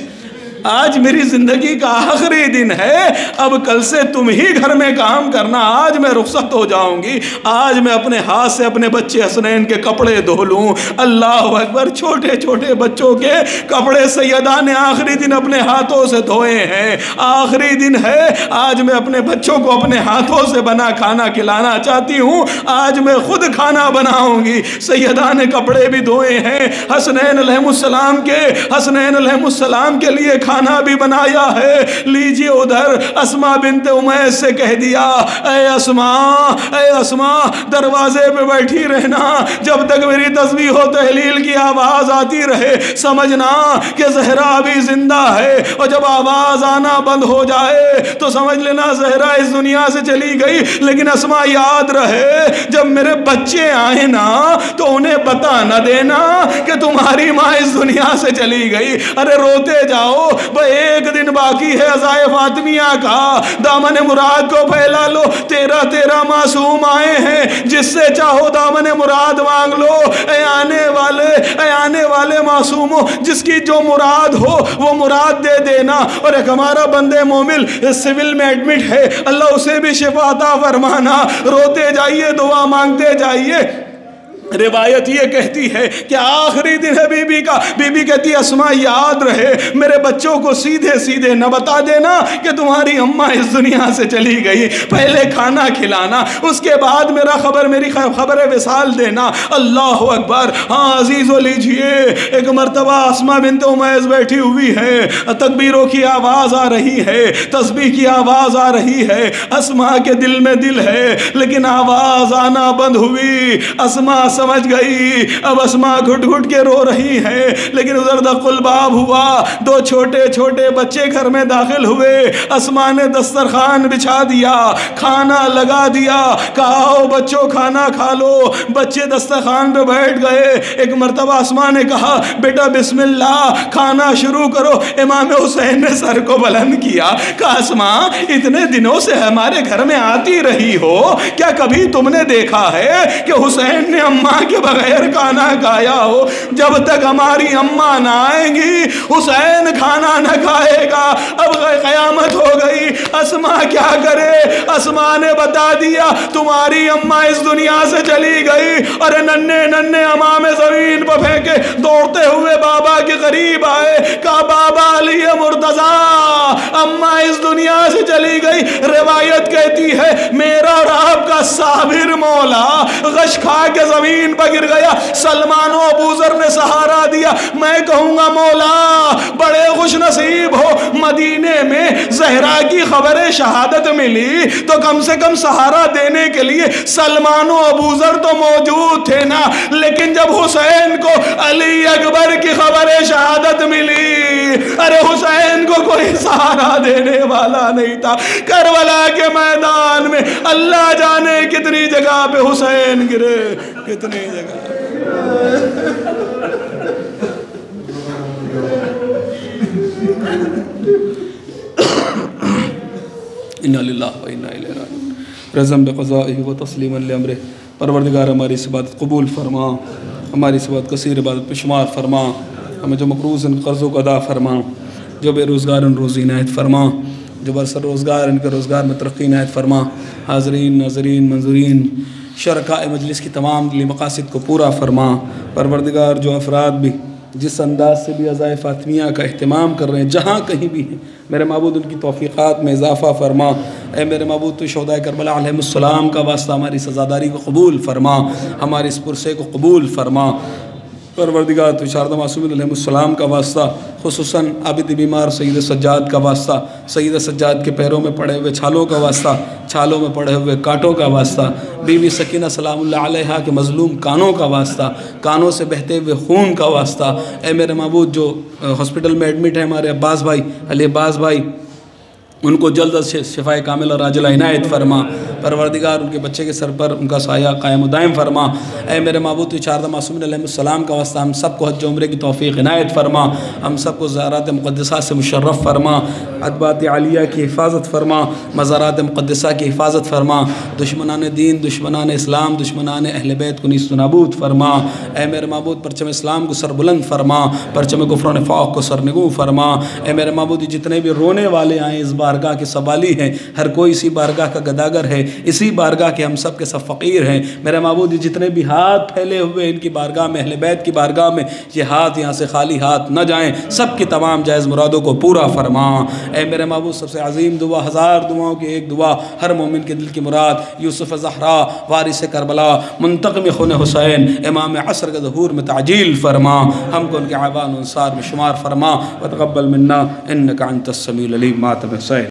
آج میری زندگی کا آخری دن ہے، اب کل سے تم ہی گھر میں کام کرنا، آج میں رخصت ہو جاؤں گی، آج میں اپنے ہاتھ سے اپنے بچے حسنین کے کپڑے دھو لوں۔ اللہ اکبر، چھوٹے چھوٹے بچوں کے کپڑے سیدہ نے آخری دن اپنے ہاتھوں سے دھوئے ہیں، آخری دن ہے، آج میں اپنے بچوں کو اپنے ہاتھوں سے بنا کھانا کھلانا چاہتی ہوں، آج میں خود کھانا بناؤں گی۔ سیدہ نے کپڑے بھی دھوئے ہیں، حسنین علیہ السلام کے حسنین علیہ السلام کے لیے کھانا بھی بنایا ہے۔ لیجئے ادھر اسماء بنت امیس سے کہہ دیا، اے اسماء اے اسماء دروازے پہ بیٹھی رہنا، جب تک میری تسبیح و تحلیل کی آواز آتی رہے، سمجھنا کہ زہرا بھی زندہ ہے، اور جب آواز آنا بند ہو جائے تو سمجھ لینا زہرا اس دنیا سے چلی گئی۔ لیکن اسماء یاد رہے، جب میرے بچے آئیں نا تو انہیں بتا نہ دینا کہ تمہاری ماں اس دنیا سے چلی گئی۔ ارے روتے جاؤ، وہ ایک دن باقی ہے عزائے فاطمیہ کا، دامن مراد کو پھیلا لو، تیرہ تیرہ معصوم آئے ہیں، جس سے چاہو دامن مراد مانگ لو۔ اے آنے والے اے آنے والے معصوموں، جس کی جو مراد ہو وہ مراد دے دینا۔ اور ایک ہمارا بندے مومن سول میں ایڈمٹ ہے، اللہ اسے بھی شفا عطا فرمانا۔ روتے جائیے، دعا مانگتے جائیے۔ روایت یہ کہتی ہے کہ آخری دن ہے بی بی کا، بی بی کہتی ہے اسماء یاد رہے، میرے بچوں کو سیدھے سیدھے نہ بتا دینا کہ تمہاری اماں اس دنیا سے چلی گئی، پہلے کھانا کھلانا، اس کے بعد میرا خبر میری خبر وصال دینا۔ اللہ اکبر۔ ہاں عزیزو، لیجئے، ایک مرتبہ اسماء بنت امیس بیٹھی ہوئی ہے، تکبیروں کی آواز آ رہی ہے، تسبیح کی آواز آ رہی ہے، اسماء کے دل میں دل ہے، لیکن آواز آنا بند ہوئی۔ اسماء سمجھ گئی، اب اسماء گھٹ گھٹ کے رو رہی ہیں، لیکن ادھر دق الباب ہوا، دو چھوٹے چھوٹے بچے گھر میں داخل ہوئے، اسماء نے دسترخوان بچھا دیا، کھانا لگا دیا، کہا آؤ بچوں کھانا کھا لو۔ بچے دسترخوان پہ بیٹھ گئے۔ ایک مرتبہ اسماء نے کہا بیٹا بسم اللہ، کھانا شروع کرو۔ امام حسین نے سر کو بلند کیا، کہا اسماء اتنے دنوں سے ہمارے گھر میں آتی رہی ہو، کیا کبھی تم نے دیکھا ہے کہ حسین نے اماں کے بغیر کھانا کھایا ہو؟ جب تک ہماری اماں نہ آئیں گی حسین کھانا نہ کھائے گا۔ اب قیامت ہو گئی، اسماء کیا کرے؟ اسماء نے بتا دیا تمہاری اماں اس دنیا سے چلی گئی، اور ننے ننے امام زمین پر پھینکے دوڑتے ہوئے بابا کے قریب آئے، کہا بابا علی مرتضیٰ اماں اس دنیا سے چلی گئی۔ روایت کہتی ہے میرا اور آپ کا صابر مولا غش کھا کے زمین پر گر گیا، سلمان و ابو ذر نے سہارا دیا۔ میں کہوں گا مولا بڑے خوش نصیب ہو، مدینے میں زہرا کی خبر شہادت ملی تو کم سے کم سہارا دینے کے لیے سلمان و ابو ذر تو موجود تھے نا، لیکن جب حسین کو علی اکبر کی خبر شہادت ملی، ارے حسین کو کوئی سہارا دینے والا نہیں تھا۔ کربلا کے میدان میں اللہ جانے کتنی جگہ پہ حسین گرے، کتنی جگہ۔ اِنَّا لِلَّهِ وَإِنَّا إِلَيْهِ رَاجِعُونَ رضم بقضائه وتسلیما لامره پروردگار ہماری اس عبادت قبول فرما، ہماری اس عبادت کثیر عبادت پہ شمار فرما، ہمیں جو مقروض ان قرضوں کو ادا فرما، جو بے روزگار ان روزی عنایت فرما، جو برسر روزگار ان کے روزگار میں ترقی عنایت فرما۔ حاضرین، ناظرین، منظورین، شرکاء مجلس کی تمام دلی مقاصد کو پورا فرما۔ پروردگار جو افراد بھی جس انداز سے بھی عزائے فاطمیہ کا اہتمام کر رہے ہیں جہاں کہیں بھی ہیں، میرے معبود ان کی توفیقات میں اضافہ فرما۔ اے میرے معبود تو شہدائے کربلا علیہ السلام کا واسطہ ہماری سزاداری کو قبول فرما، ہماری اس پرسے کو قبول فرما۔ پروردگار تو شاردہ معصومین علیہ السلام کا واسطہ، خصوصاً عابد بیمار سید سجاد کا واسطہ، سید سجاد کے پیروں میں پڑے ہوئے چھالوں کا واسطہ، چھالوں میں پڑے ہوئے کانٹوں کا واسطہ، بی بی سکینہ سلام اللہ علیہا کے مظلوم کانوں کا واسطہ، کانوں سے بہتے ہوئے خون کا واسطہ۔ اے میرے معبود جو ہاسپٹل میں ایڈمٹ ہیں ہمارے عباس بھائی، علی عباس بھائی، ان کو جلد از شفائے کامل اور عاجلہ عنایت فرما۔ پروردگار ان کے بچے کے سر پر ان کا سایہ قائم و دائم فرما۔ اے میرے معبود تو چاردہ معصومین علیہ السلام کا واسطہ ہم سب کو حج و عمرے کی توفیق عنایت فرما، ہم سب کو زیارات مقدسات سے مشرف فرما، ادبات عالیہ کی حفاظت فرما، مزارات مقدسہ کی حفاظت فرما، دشمنان دین، دشمنان اسلام، دشمنان اہل بیت کو نیست و نابود فرما۔ اے میرے معبود پرچم اسلام کو سر بلند فرما، پرچم کفر و نفاق کو سرنگوں فرما۔ اے میرے معبود جتنے بھی رونے والے آئیں اس بارگاہ کے سوالی ہیں، ہر کوئی اسی بارگاہ کا گداگر ہے، اسی بارگاہ کے ہم سب کے سب فقیر ہیں۔ میرے معبود جتنے بھی ہاتھ پھیلے ہوئے ان کی بارگاہ میں، اہل بیت کی بارگاہ میں، یہ ہاتھ یہاں سے خالی ہاتھ نہ جائیں، سب کی تمام جائز مرادوں کو پورا فرما۔ اے میرے معبود سب سے عظیم دعا، ہزار دعاؤں کی ایک دعا، ہر مومن کے دل کی مراد، یوسف زہرا وارث کربلا، منتقم خون حسین، امام عصر کے ظہور میں تعجیل فرما، ہم کو ان کے عوان و انصار میں شمار فرما، وتقبل منا انک انت السمیع العلیم۔ ماتم حسین۔